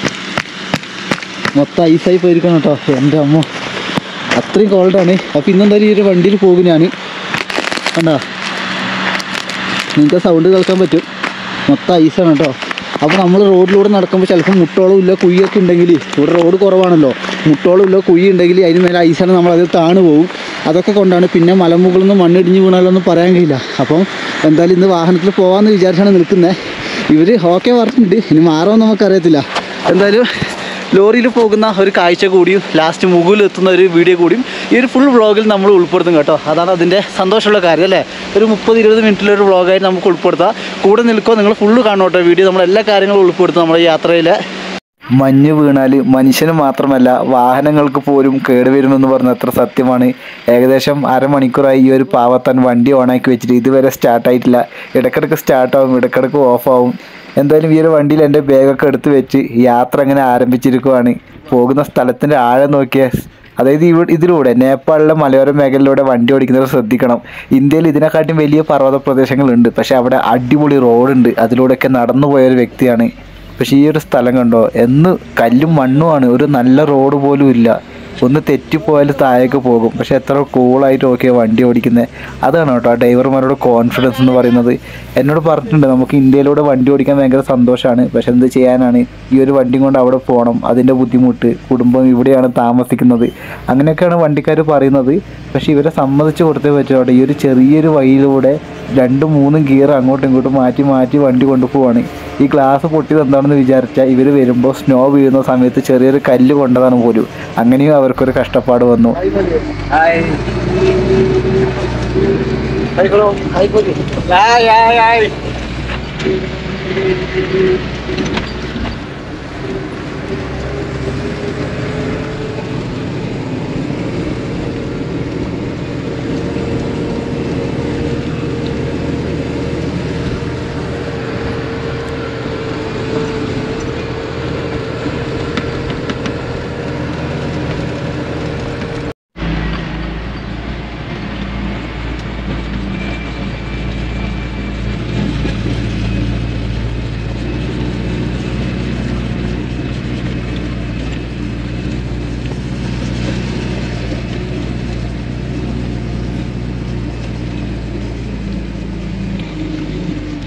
മൊത്തം ഐസായി പോയിരിക്കണം കേട്ടോ. എൻ്റെ അമ്മ, അത്രയും കോൾഡാണ്. അപ്പോൾ ഇന്നെന്തായാലും ഈ ഒരു വണ്ടിയിൽ പോകും ഞാൻ. കണ്ടോ, നിങ്ങൾക്ക് സൗണ്ട് കേൾക്കാൻ പറ്റും, മൊത്തം ഐസാണ് കേട്ടോ. അപ്പോൾ നമ്മൾ റോഡിലൂടെ നടക്കുമ്പോൾ ചിലപ്പോൾ മുട്ടോളം ഇല്ല കുയ്യൊക്കെ ഉണ്ടെങ്കിൽ, ഇവിടെ റോഡ് കുറവാണല്ലോ, മുട്ടോളം ഇല്ല കുയ്യ ഉണ്ടെങ്കിൽ അതിന് മേലെ ഐസാണ്, നമ്മളത് താണു പോകും. അതൊക്കെ കൊണ്ടാണ്. പിന്നെ മലമുകളിൽ നിന്ന് മണ്ണിടിഞ്ഞ് വീണാലൊന്നും പറയാൻ കഴിയില്ല. അപ്പം എന്തായാലും ഇന്ന് വാഹനത്തിൽ പോകാമെന്ന് വിചാരിച്ചാണ് നിൽക്കുന്നത്. ഇവർ ഓക്കെ പറഞ്ഞിട്ടുണ്ട്, ഇനി മാറുമെന്ന് നമുക്കറിയത്തില്ല. എന്തായാലും ലോറിയിൽ പോകുന്ന ഒരു കാഴ്ച കൂടിയും ലാസ്റ്റ് മുകളിൽ എത്തുന്ന ഒരു വീഡിയോ കൂടിയും ഈ ഒരു ഫുൾ വ്ളോഗിൽ നമ്മൾ ഉൾപ്പെടുത്തും കേട്ടോ. അതാണ് അതിൻ്റെ സന്തോഷമുള്ള കാര്യം അല്ലേ. ഒരു 30-20 മിനിറ്റിലൊരു വ്ളോഗായിട്ട് നമുക്ക് ഉൾപ്പെടുത്താം. കൂടെ നിൽക്കുമോ, നിങ്ങൾ ഫുള്ള് കാണും കേട്ടോ വീഡിയോ. നമ്മളെല്ലാ കാര്യങ്ങളും ഉൾപ്പെടുത്തും നമ്മുടെ യാത്രയിൽ. മഞ്ഞ് വീണാൽ മനുഷ്യന് മാത്രമല്ല വാഹനങ്ങൾക്ക് പോലും കേടുവരുമെന്ന് പറഞ്ഞ അത്ര സത്യമാണ്. ഏകദേശം അരമണിക്കൂറായി ഈ ഒരു പാവത്താൻ വണ്ടി ഓണാക്കി വെച്ചിട്ട് ഇതുവരെ സ്റ്റാർട്ടായിട്ടില്ല. ഇടയ്ക്കിടയ്ക്ക് സ്റ്റാർട്ടാവും, ഇടയ്ക്കിടയ്ക്ക് ഓഫാവും. എന്തായാലും ഈ ഒരു വണ്ടിയിൽ എൻ്റെ ബാഗൊക്കെ എടുത്ത് വെച്ച് യാത്ര അങ്ങനെ ആരംഭിച്ചിരിക്കുവാണ്. പോകുന്ന സ്ഥലത്തിൻ്റെ ആഴം നോക്കിയ, അതായത് ഇതിലൂടെ നേപ്പാളിലെ മലയോര മേഖലയിലൂടെ വണ്ടി ഓടിക്കുന്നവർ ശ്രദ്ധിക്കണം. ഇന്ത്യയിൽ ഇതിനെക്കാട്ടും വലിയ പർവ്വത പ്രദേശങ്ങളുണ്ട്, പക്ഷേ അവിടെ അടിപൊളി റോഡുണ്ട്. അതിലൂടെയൊക്കെ നടന്നു പോയൊരു വ്യക്തിയാണ്. പക്ഷേ ഈ ഒരു സ്ഥലം കണ്ടോ, എന്ന് കല്ലും മണ്ണുമാണ്, ഒരു നല്ല റോഡ് പോലും ഇല്ല. ഒന്ന് തെറ്റിപ്പോയാൽ താഴേക്ക് പോകും. പക്ഷെ എത്ര കൂളായിട്ട് നോക്കിയാൽ വണ്ടി ഓടിക്കുന്നത്. അതാണ് കേട്ടോ ആ ഡ്രൈവർമാരോട് കോൺഫിഡൻസ് എന്ന് പറയുന്നത്. എന്നോട് പറഞ്ഞിട്ടുണ്ട്, നമുക്ക് ഇന്ത്യയിലൂടെ വണ്ടി ഓടിക്കാൻ ഭയങ്കര സന്തോഷമാണ്, പക്ഷെ എന്ത് ചെയ്യാനാണ്, ഈ ഒരു വണ്ടിയും കൊണ്ട് അവിടെ പോകണം, അതിൻ്റെ ബുദ്ധിമുട്ട്, കുടുംബം ഇവിടെയാണ് താമസിക്കുന്നത്, അങ്ങനെയൊക്കെയാണ് വണ്ടിക്കാർ പറയുന്നത്. പക്ഷേ ഇവരെ സമ്മതിച്ച് കൊടുത്തേ പറ്റുള്ളൂ. ഈ ഒരു ചെറിയൊരു വഴിയിലൂടെ 2-3 ഗിയർ അങ്ങോട്ടും ഇങ്ങോട്ടും മാറ്റി മാറ്റി വണ്ടി കൊണ്ടുപോവാണ്. ഈ ഗ്ലാസ് പൊട്ടിയത് എന്താണെന്ന് വിചാരിച്ചാൽ ഇവർ വരുമ്പോൾ സ്നോ വീഴുന്ന സമയത്ത് ചെറിയൊരു കല്ല് കൊണ്ടതാണ് പോലും. അങ്ങനെയും അവർക്കൊരു കഷ്ടപ്പാട് വന്നു.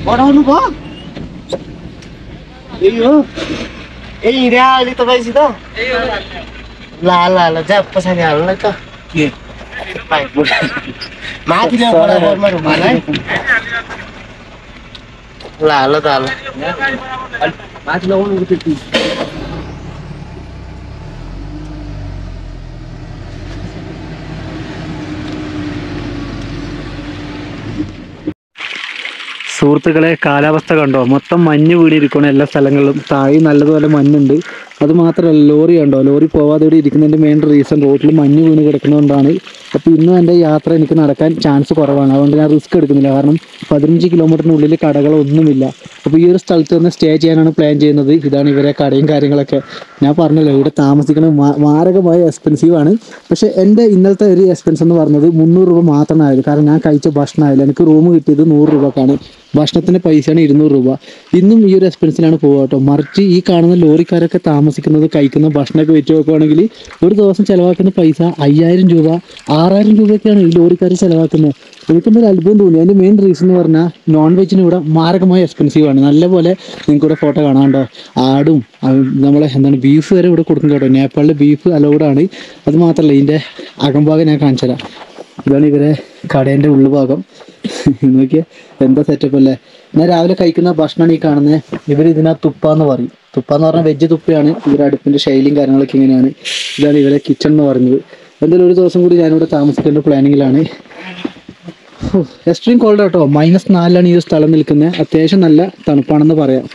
Orang lupa. Iyo. Dia di tempat situ. Lah, jap pesan ya lah itu. Iya. Baik, mati dia orang mana? Lah, dah. Mati lah orang itu. സുഹൃത്തുക്കളെ, കാലാവസ്ഥ കണ്ടോ? മൊത്തം മഞ്ഞ് വീണിരിക്കണം എല്ലാ സ്ഥലങ്ങളിലും. താഴെ നല്ലതുപോലെ മഞ്ഞുണ്ട്. അത് മാത്രമല്ല, ലോറി കണ്ടോ? ലോറി പോവാതെ ഇവിടെ ഇരിക്കുന്നതിൻ്റെ മെയിൻ റീസൺ റോഡിൽ മഞ്ഞ് വീണ് കിടക്കുന്നതുകൊണ്ടാണ്. അപ്പോൾ ഇന്നും എൻ്റെ യാത്ര എനിക്ക് നടക്കാൻ ചാൻസ് കുറവാണ്. അതുകൊണ്ട് ഞാൻ റിസ്ക് എടുക്കുന്നില്ല. കാരണം 15 കിലോമീറ്ററിനുള്ളിൽ കടകളൊന്നുമില്ല. അപ്പോൾ ഈ ഒരു സ്ഥലത്ത് നിന്ന് സ്റ്റേ ചെയ്യാനാണ് പ്ലാൻ ചെയ്യുന്നത്. ഇതാണ് ഇവരെ കടയും കാര്യങ്ങളൊക്കെ. ഞാൻ പറഞ്ഞല്ലോ, ഇവിടെ താമസിക്കുന്നത് മാരകമായ എക്സ്പെൻസീവാണ്. പക്ഷേ എൻ്റെ ഇന്നലത്തെ ഒരു എക്സ്പെൻസ് എന്ന് പറഞ്ഞത് 300 രൂപ മാത്രമായിരുന്നു. കാരണം ഞാൻ കഴിച്ച ഭക്ഷണമായില്ല. എനിക്ക് റൂം കിട്ടിയത് 100 രൂപക്കാണ്. ഭക്ഷണത്തിൻ്റെ പൈസയാണ് 200 രൂപ. ഇന്നും ഈ ഒരു എക്സ്പെൻസിലാണ് പോകുക കേട്ടോ. മറിച്ച് ഈ കാണുന്ന ലോറിക്കാരൊക്കെ താമസിക്കുന്നത്, കഴിക്കുന്ന ഭക്ഷണമൊക്കെ വെച്ച് നോക്കുകയാണെങ്കിൽ ഒരു ദിവസം ചിലവാക്കുന്ന പൈസ 5000 രൂപ 6000 രൂപയൊക്കെയാണ് ഈ ലോറിക്കാർ ചിലവാക്കുന്നത്. എനിക്കെന്തൊരു അത്ഭുതം തോന്നി. അതിൻ്റെ മെയിൻ റീസൺ എന്ന് പറഞ്ഞാൽ നോൺ വെജിന് ഇവിടെ മാരകമായ എക്സ്പെൻസീവാണ്. നല്ലപോലെ നിങ്ങൾക്ക് ഇവിടെ ഫോട്ടോ കാണാണ്ടോ, ആടും നമ്മളെ ബീഫ് വരെ ഇവിടെ കൊടുക്കും കേട്ടോ. നേപ്പാളിലെ ബീഫ് അലൗഡാണ്. അത് മാത്രമല്ല, ഇതിൻ്റെ അകംഭാഗം ഞാൻ കാണിച്ചു തരാം. ഇതാണ് ഇവരെ കടേൻ്റെ ഉള്ളുഭാഗം. നോക്കിയാൽ എന്താ സെറ്റപ്പ് അല്ലേ. ഞാൻ രാവിലെ കഴിക്കുന്ന ഭക്ഷണമാണ് ഈ കാണുന്നത്. ഇവർ ഇതിനകത്ത് തുപ്പാന്ന് പറയും. തുപ്പാന്ന് പറഞ്ഞാൽ വെജ് തുപ്പയാണ്. ഇവരുടെ അടുപ്പിൻ്റെ ശൈലിയും കാര്യങ്ങളൊക്കെ ഇങ്ങനെയാണ്. ഇതാണ് ഇവരെ കിച്ചൺ എന്ന് പറയുന്നത്. എന്തായാലും ഒരു ദിവസം കൂടി ഞാനിവിടെ താമസിക്കേണ്ട പ്ലാനിങ്ങിലാണ്. എക്സ്ട്രീം കോൾഡ് കേട്ടോ. -4 ഈ സ്ഥലം നിൽക്കുന്നത്. അത്യാവശ്യം നല്ല തണുപ്പാണെന്ന് പറയാം.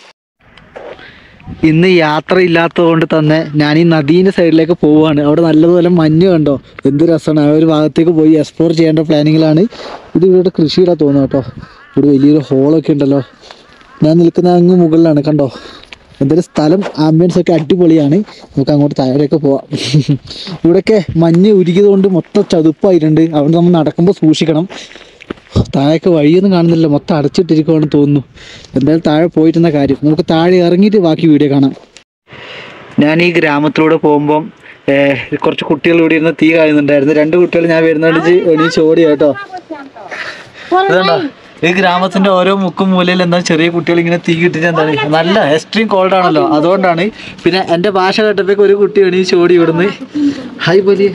ഇന്ന് യാത്ര ഇല്ലാത്തത് കൊണ്ട് തന്നെ ഞാൻ ഈ നദീൻ്റെ സൈഡിലേക്ക് പോവുകയാണ്. അവിടെ നല്ലതുപോലെ മഞ്ഞ് കണ്ടോ, എന്ത് രസമാണ്. ആ ഒരു ഭാഗത്തേക്ക് പോയി എക്സ്പ്ലോർ ചെയ്യേണ്ട പ്ലാനിങ്ങിലാണ്. ഇത് ഇവരുടെ കൃഷിയിടാ തോന്നുന്നു കേട്ടോ. ഇവിടെ വലിയൊരു ഹോളൊക്കെ ഉണ്ടല്ലോ. ഞാൻ നിൽക്കുന്ന അങ്ങ് മുകളിലാണ് കണ്ടോ. എന്തൊരു സ്ഥലം, ആംബിയൻസ് ഒക്കെ അടിപൊളിയാണ്. നമുക്ക് അങ്ങോട്ട് താഴേക്ക് പോവാം. ഇവിടെയൊക്കെ മഞ്ഞ് ഉരുകിയത് കൊണ്ട് മൊത്തം ചതുപ്പായിട്ടുണ്ട്. അതുകൊണ്ട് നമ്മൾ നടക്കുമ്പോൾ സൂക്ഷിക്കണം. താഴേക്ക് വഴിയൊന്നും കാണുന്നില്ല, മൊത്തം അടച്ചിട്ടിരിക്കുവാണെന്ന് തോന്നുന്നു. എന്തായാലും താഴെ പോയിട്ടുന്ന കാര്യം. നമുക്ക് താഴെ ഇറങ്ങിയിട്ട് ബാക്കി വീഡിയോ കാണാം. ഞാൻ ഈ ഗ്രാമത്തിലൂടെ പോകുമ്പം കുറച്ച് കുട്ടികൾ ഇവിടെ ഇരുന്ന് തീ കായുന്നുണ്ടായിരുന്നു. 2 കുട്ടികൾ ഞാൻ വരുന്നതിന് എണീച്ച് ഓടി കേട്ടോ. അതുകൊണ്ടോ ഈ ഗ്രാമത്തിന്റെ ഓരോ മുക്കും മൂലയിൽ എന്താ ചെറിയ കുട്ടികൾ ഇങ്ങനെ തീ കിട്ടിട്ട് എന്താണ്, നല്ല എക്സ്ട്രീം കോൾഡ് ആണല്ലോ, അതുകൊണ്ടാണ്. പിന്നെ എൻ്റെ ഭാഷ കേട്ടപ്പോഴേക്ക് ഒരു കുട്ടി എണീച്ച് ഓടി ഇവിടുന്ന്. ഹായ് പോലി.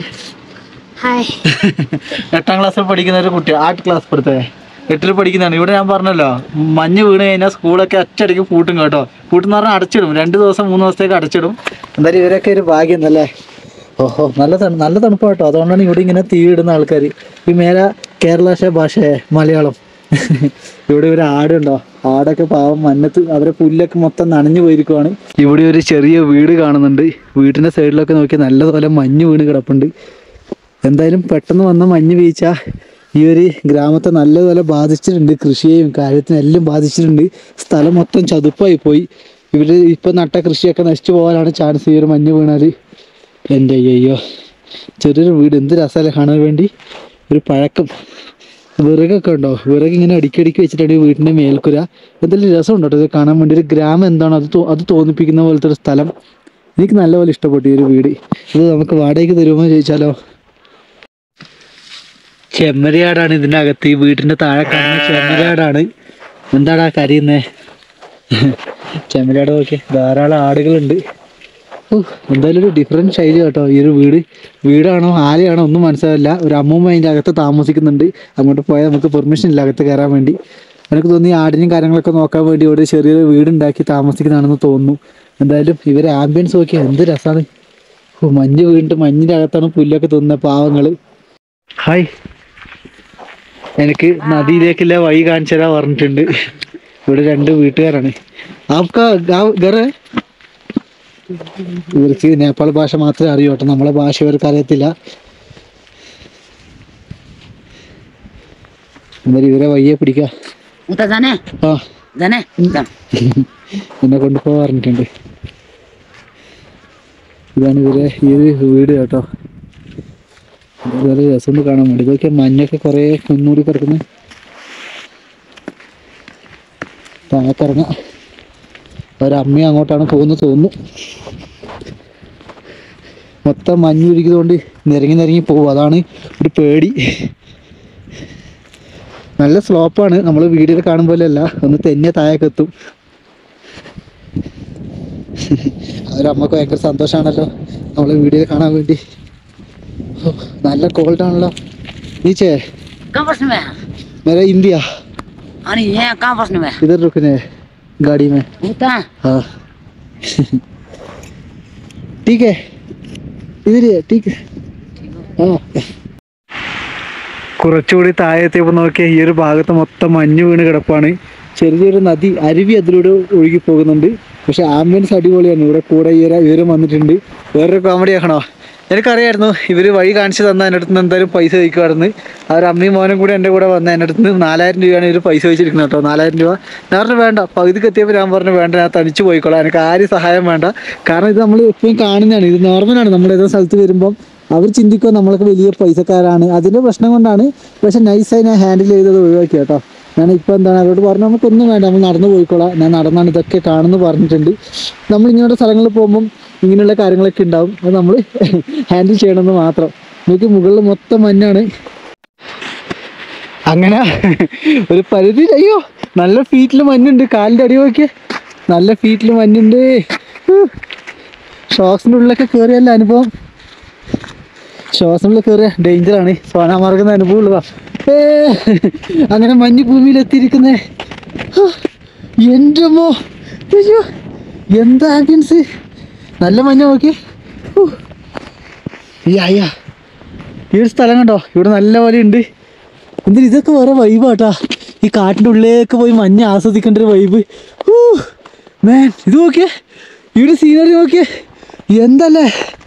8ാം ക്ലാസ്സിൽ പഠിക്കുന്ന ഒരു കുട്ടി, 8 ക്ലാസ് പഠിത്തേ 8ൽ പഠിക്കുന്നതാണ്. ഇവിടെ ഞാൻ പറഞ്ഞല്ലോ, മഞ്ഞ് വീണ് കഴിഞ്ഞാൽ സ്കൂളൊക്കെ ഒറ്റയടിക്ക് പൂട്ടും കേട്ടോ. പൂട്ടെന്ന് പറഞ്ഞാൽ അടച്ചിടും. 2 ദിവസം 3 ദിവസത്തേക്ക് അടച്ചിടും. എന്തായാലും ഇവരൊക്കെ ഒരു ഭാഗ്യം എന്നല്ലേ. ഓഹോ, നല്ല തണുപ്പ് കേട്ടോ. അതുകൊണ്ടാണ് ഇവിടെ ഇങ്ങനെ തീ ഇടുന്ന ആൾക്കാർ. ഈ മേലെ കേരള ഭാഷ മലയാളം. ഇവിടെ ഒരു ആടുണ്ടോ, ആടൊക്കെ പാവം മഞ്ഞത്ത് അവരെ പുല്ലൊക്കെ മൊത്തം നനഞ്ഞു പോയിരിക്കുവാണ്. ഇവിടെ ഒരു ചെറിയ വീട് കാണുന്നുണ്ട്. വീടിൻ്റെ സൈഡിലൊക്കെ നോക്കിയാൽ നല്ലതുപോലെ മഞ്ഞ് വീണ് കിടപ്പുണ്ട്. എന്തായാലും പെട്ടെന്ന് വന്ന മഞ്ഞ് വീഴ്ച ഈ ഒരു ഗ്രാമത്തെ നല്ലതുപോലെ ബാധിച്ചിട്ടുണ്ട്. കൃഷിയെയും കാര്യത്തിനെല്ലാം ബാധിച്ചിട്ടുണ്ട്. സ്ഥലം മൊത്തം ചതുപ്പായി പോയി. ഇവർ ഇപ്പം നട്ട കൃഷിയൊക്കെ നശിച്ചു പോകാനാണ് ചാൻസ് ഈ ഒരു മഞ്ഞ് വീണാൽ. എൻ്റെ അയ്യോ, ചെറിയൊരു വീട്, എന്ത് രസമല്ലേ കാണാൻ വേണ്ടി. ഒരു പഴക്കം വിറകൊക്കെ ഉണ്ടോ, വിറക് ഇങ്ങനെ അടുക്കി വെച്ചിട്ടാണ് ഈ വീടിൻ്റെ മേൽക്കുര. എന്തെങ്കിലും രസമുണ്ടോ ഇത് കാണാൻ വേണ്ടി. ഒരു ഗ്രാമം എന്താണോ അത് തോന്നിപ്പിക്കുന്ന പോലത്തെ ഒരു സ്ഥലം. എനിക്ക് നല്ലപോലെ ഇഷ്ടപ്പെട്ടു ഈ ഒരു വീട്. ഇത് നമുക്ക് വാടകയ്ക്ക് തരുമോ ചോദിച്ചാലോ. ചെമ്മരിയാടാണ് ഇതിൻ്റെ അകത്ത്. ഈ വീട്ടിൻ്റെ താഴെ കാണുന്ന ചെമ്മരിയാടാണ്. എന്താടാ കരയുന്നേ? ചെമ്മരിയാട് നോക്കി ധാരാളം ആടുകളുണ്ട്. എന്തായാലും ഒരു ഡിഫറെൻറ്റ് ശൈലി കേട്ടോ ഈ ഒരു വീടാണോ ആലയാണോ ഒന്നും മനസ്സിലാവില്ല. ഒരു അമ്മൂമ്മ അതിൻ്റെ അകത്ത് താമസിക്കുന്നുണ്ട്. അങ്ങോട്ട് പോയാൽ നമുക്ക് പെർമിഷൻ ഇല്ല അകത്ത് കയറാൻ വേണ്ടി. എനിക്ക് തോന്നി ആടിനും കാര്യങ്ങളൊക്കെ നോക്കാൻ വേണ്ടി ഇവിടെ ചെറിയൊരു വീടുണ്ടാക്കി താമസിക്കുന്നതാണെന്ന് തോന്നുന്നു. എന്തായാലും ഇവരെ ആംബിയൻസ് നോക്കിയാൽ എന്ത് രസമാണ്. മഞ്ഞ് വീണിട്ട് മഞ്ഞിൻ്റെ അകത്താണ് പുല്ലൊക്കെ തിന്നുന്ന പാവങ്ങൾ. ഹായ്, എനിക്ക് നദിയിലേക്കുള്ള വഴി കാണിച്ചു തരാൻ പറഞ്ഞിട്ടുണ്ട്. ഇവിടെ 2 വീട്ടുകാരാണ്. ഇവർക്ക് നേപ്പാൾ ഭാഷ മാത്രമേ അറിയൂ കേട്ടോ. നമ്മളെ ഭാഷ ഇവർക്ക് അറിയത്തില്ല. എന്നാലും ഇവരെ വയ്യെ പിടിക്കാം. എന്നെ കൊണ്ടുപോകാൻ പറഞ്ഞിട്ടുണ്ട്. ഇതാണ് ഇവരെ ഈ ഒരു വീട് കേട്ടോ. വളരെ രസം കാണാൻ വേണ്ടി. ഇതൊക്കെ മഞ്ഞൊക്കെ കുറേ മുന്നൂടി കിടക്കുന്നു. താഴത്തിറങ്ങാം. ഒരമ്മയും അങ്ങോട്ടാണ് പോകുന്നത് തോന്നുന്നു. മൊത്തം മഞ്ഞൊരുക്കിയതുകൊണ്ട് നിരങ്ങി പോകും. അതാണ് ഒരു പേടി. നല്ല സ്ലോപ്പാണ്, നമ്മൾ വീഡിയോയിൽ കാണും പോലെയല്ല, ഒന്ന് തെന്നിയ താഴേക്ക് എത്തും. അവരമ്മക്ക് ഭയങ്കര സന്തോഷമാണല്ലോ നമ്മളെ വീഡിയോയിൽ കാണാൻ വേണ്ടി. നല്ല കോൾഡ് ആണല്ലോ. नीचे कहाँ बसने में? मेरा इंडिया अरे ये कहाँ बसने में? इधर रुकने गाड़ी में. होता हाँ ठीक है इधर ही है. ठीक है. हाँ കുറച്ചുകൂടി താഴെത്തിയപ്പോൾ നോക്കിയാൽ ഈ ഒരു ഭാഗത്ത് മൊത്തം മഞ്ഞ് വീണ് കിടപ്പാണ്. ചെറിയൊരു നദി അരുവി അതിലൂടെ ഒഴുകി പോകുന്നുണ്ട്. പക്ഷെ ആംബിയൻസ് അടിപൊളിയാണ്. ഇവിടെ കൂടെ ഇവരും വന്നിട്ടുണ്ട്. വേറൊരു കോമഡി ആക്കണോ, എനിക്കറിയായിരുന്നു ഇവർ വഴി കാണിച്ചു തന്നാൽ എൻ്റെ അടുത്ത് നിന്ന് എന്തായാലും പൈസ ചോദിക്കുമായിരുന്നു. അവർ അമ്മയും മോനും കൂടി എൻ്റെ കൂടെ വന്ന എൻ്റെ അടുത്ത് നിന്ന് 4000 രൂപയാണ് ഇവർ പൈസ ചോദിച്ചിരിക്കുന്നത് കേട്ടോ. 4000 രൂപ ഞാൻ പറഞ്ഞു വേണ്ട. പകുതിക്ക് എത്തിയപ്പോൾ ഞാൻ പറഞ്ഞു വേണ്ട, ഞാൻ തനിച്ച് പോയിക്കോളാം, എനിക്ക് ആരും സഹായം വേണ്ട. കാരണം ഇത് നമ്മൾ എപ്പോഴും കാണുന്നതാണ്, ഇത് നോർമലാണ്. നമ്മൾ ഏതോ സ്ഥലത്ത് വരുമ്പം അവർ ചിന്തിക്കുക നമ്മളൊക്കെ വലിയ പൈസക്കാരാണ്, അതിൻ്റെ പ്രശ്നം കൊണ്ടാണ്. പക്ഷെ നൈസായി ഞാൻ ഹാൻഡിൽ ചെയ്തത് ഒഴിവാക്കി കേട്ടോ. ഞാൻ ഇപ്പോൾ എന്താണ് അവരോട് പറഞ്ഞു, നമുക്കൊന്നും വേണ്ട, നമ്മൾ നടന്നു പോയിക്കോളാം, ഞാൻ നടന്നാണ് ഇതൊക്കെ കാണുന്നു പറഞ്ഞിട്ടുണ്ട്. നമ്മൾ ഇങ്ങനെയുള്ള സ്ഥലങ്ങളിൽ പോകുമ്പം ഇങ്ങനെയുള്ള കാര്യങ്ങളൊക്കെ ഉണ്ടാവും, അത് നമ്മൾ ഹാൻഡിൽ ചെയ്യണമെന്ന് മാത്രം. നോക്കി മുകളിൽ മൊത്തം മഞ്ഞാണ്. അങ്ങനെ ഒരു പരിധി അയ്യോ നല്ല ഫീറ്റിൽ മഞ്ഞുണ്ട്. കാലിൻ്റെ അടി നോക്കിയേ, നല്ല ഫീറ്റിൽ മഞ്ഞുണ്ട്. ഷോക്സിൻ്റെ ഉള്ളിലൊക്കെ കയറിയല്ല അനുഭവം. ശ്വാസമുള്ള കയറിയ ഡേഞ്ചറാണ്. സോനാമാർഗുന്ന അനുഭവമുള്ളതാ. അങ്ങനെ മഞ്ഞ് ഭൂമിയിലെത്തിയിരിക്കുന്നേ. എൻ്റെ അമ്മോ, അയ്യോ എന്താ ആംബിയൻസ്, നല്ല മഞ്ഞ നോക്കി. അയ്യാ ഈ ഒരു സ്ഥലം കണ്ടോ, ഇവിടെ നല്ല പോലെ ഉണ്ട്. എന്തിനും ഇതൊക്കെ വേറെ വൈബാട്ടാ. ഈ കാട്ടിൻ്റെ ഉള്ളിലേക്ക് പോയി മഞ്ഞ് ആസ്വദിക്കേണ്ട ഒരു വൈബ്. മേൻ ഇത് നോക്കിയേ, ഈ ഒരു സീനറി നോക്കിയേ, എന്തല്ലേ.